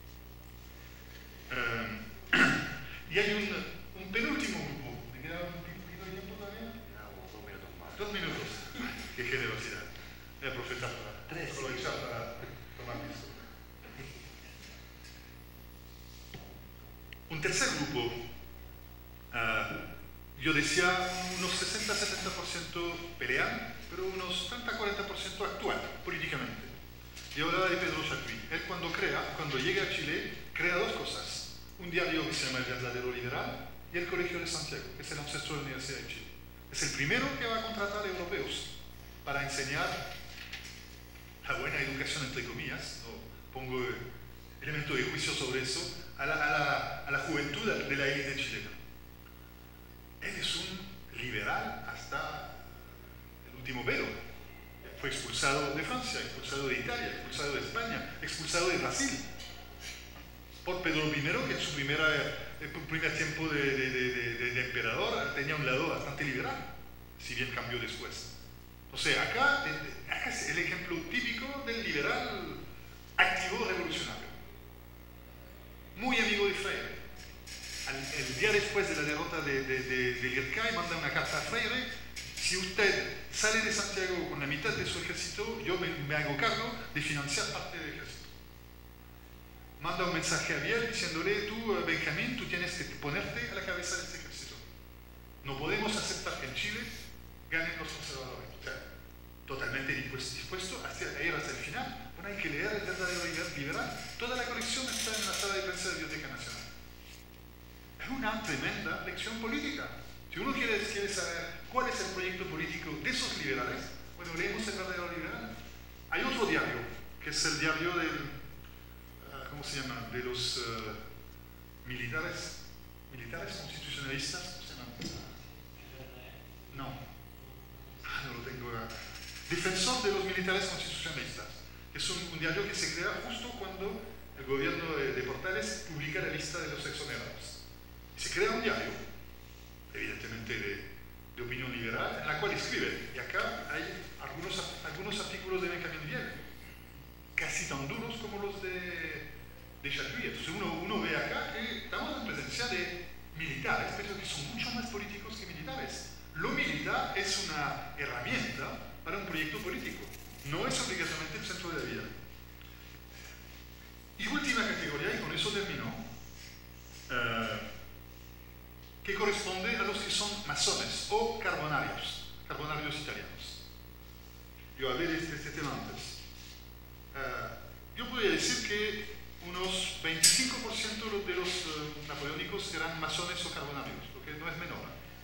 Y hay un penúltimo grupo. ¿Me queda un poquito de tiempo todavía? 2 minutos más. 2 minutos. Qué generosidad. Voy a aprovechar para tomar piso. Un tercer grupo, yo decía unos 60-70% pelean, pero unos 30-40% actúan políticamente. Yo hablaba de Pedro Chapuis. Él cuando llega a Chile, crea 2 cosas. Un diario que se llama El Verdadero Liberal y el Colegio de Santiago, que es el ancestro de la Universidad de Chile. Es el primero que va a contratar europeos para enseñar la buena educación, entre comillas, no pongo elemento de juicio sobre eso, a la juventud de la élite chilena. Él es un liberal hasta el último pelo. Fue expulsado de Francia, expulsado de Italia, expulsado de España, expulsado de Brasil. Por Pedro I, que en su primer tiempo de emperador tenía un lado bastante liberal, si bien cambió después. O sea, acá es el ejemplo típico del liberal activo revolucionario. Muy amigo de Freire. El día después de la derrota del IRCAI manda una carta a Freire: si usted sale de Santiago con la mitad de su ejército, yo me hago cargo de financiar parte del ejército. Manda un mensaje a Biel diciéndole: tú, Benjamín, tú tienes que ponerte a la cabeza de este ejército. No podemos aceptar que en Chile ganen los conservadores. O sea, totalmente dispuesto a ir hasta el final. Bueno, hay que leer El Verdadero Liberal. Toda la colección está en la sala de prensa de la Biblioteca Nacional. Es una tremenda lección política. Si uno quiere saber cuál es el proyecto político de esos liberales, bueno, leemos El Verdadero Liberal. Hay otro diario, que es el diario del, ¿cómo se llama?, de los militares constitucionalistas. ¿Cómo se llama? No. No lo tengo acá. Defensor de los militares constitucionalistas. Es un diario que se crea justo cuando el gobierno de Portales publica la lista de los exonerados. Se crea un diario, evidentemente de opinión liberal, en la cual escribe. Y acá hay algunos artículos de Benjamín Biel, casi tan duros como los de Chapuis. Entonces uno ve acá que estamos en presencia de militares, pero que son mucho más políticos que militares. Lo militar es una herramienta para un proyecto político, no es obligatoriamente el centro de la vida. Y última categoría, y con eso termino, que corresponde a los que son masones o carbonarios italianos. Yo hablé de este tema antes. Yo podría decir que unos 25% de los napoleónicos eran masones o carbonarios, lo que no es menor.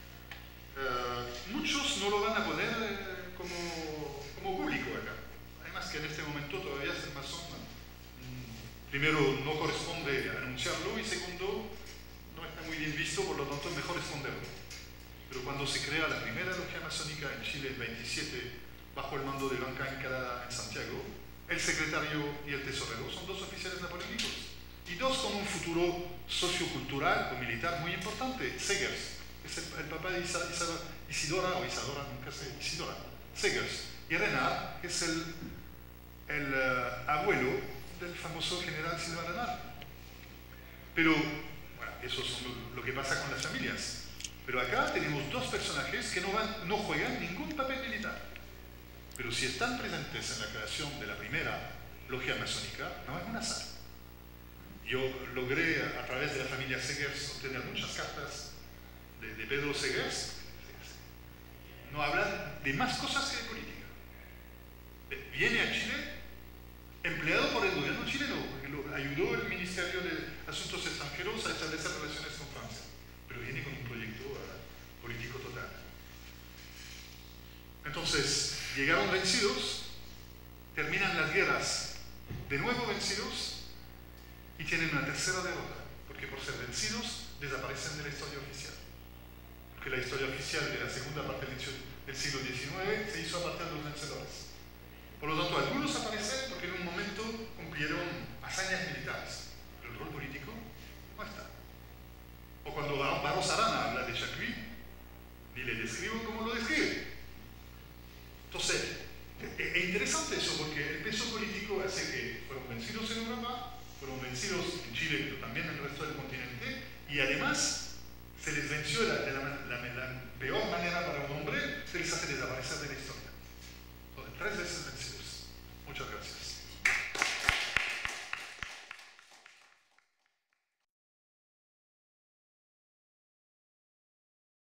Muchos no lo van a poner como público acá. Además que en este momento todavía ser masón, primero, no corresponde anunciarlo, y segundo, no está muy bien visto, por lo tanto es mejor esconderlo. Pero cuando se crea la primera logia masónica en Chile, el 27, bajo el mando de Blanca Encalada en Santiago, el secretario y el tesorero son 2 oficiales napoleónicos, y 2 con un futuro sociocultural o militar muy importante. Segers es el papá de Isidora, nunca sé, Isidora Segers, y Renard, que es el abuelo del famoso general Silva Renard. Pero, bueno, eso es lo que pasa con las familias. Pero acá tenemos dos personajes que no juegan ningún papel militar. Pero si están presentes en la creación de la primera logia masónica, no es un azar. Yo logré, a través de la familia Segers, obtener muchas cartas de Pedro Segers. No hablan de más cosas que de política. Viene a Chile empleado por el gobierno chileno, porque lo ayudó el Ministerio de Asuntos Extranjeros a establecer relaciones con Francia. Pero viene con un proyecto político total. Entonces, llegaron vencidos, terminan las guerras de nuevo vencidos y tienen una tercera derrota, porque por ser vencidos desaparecen de la historia oficial. Porque la historia oficial de la segunda parte del siglo XIX se hizo a partir de los vencedores. Por lo tanto, algunos aparecen porque en un momento cumplieron hazañas militares, pero el rol político no está. O cuando Barros Arana habla de Chapuis, ni le describo como lo describe. Entonces, es interesante eso, porque el peso político hace que fueron vencidos en Europa, fueron vencidos en Chile, pero también en el resto del continente, y además se les venció de la peor manera para un hombre, se les hace desaparecer de la historia. Entonces, 3 veces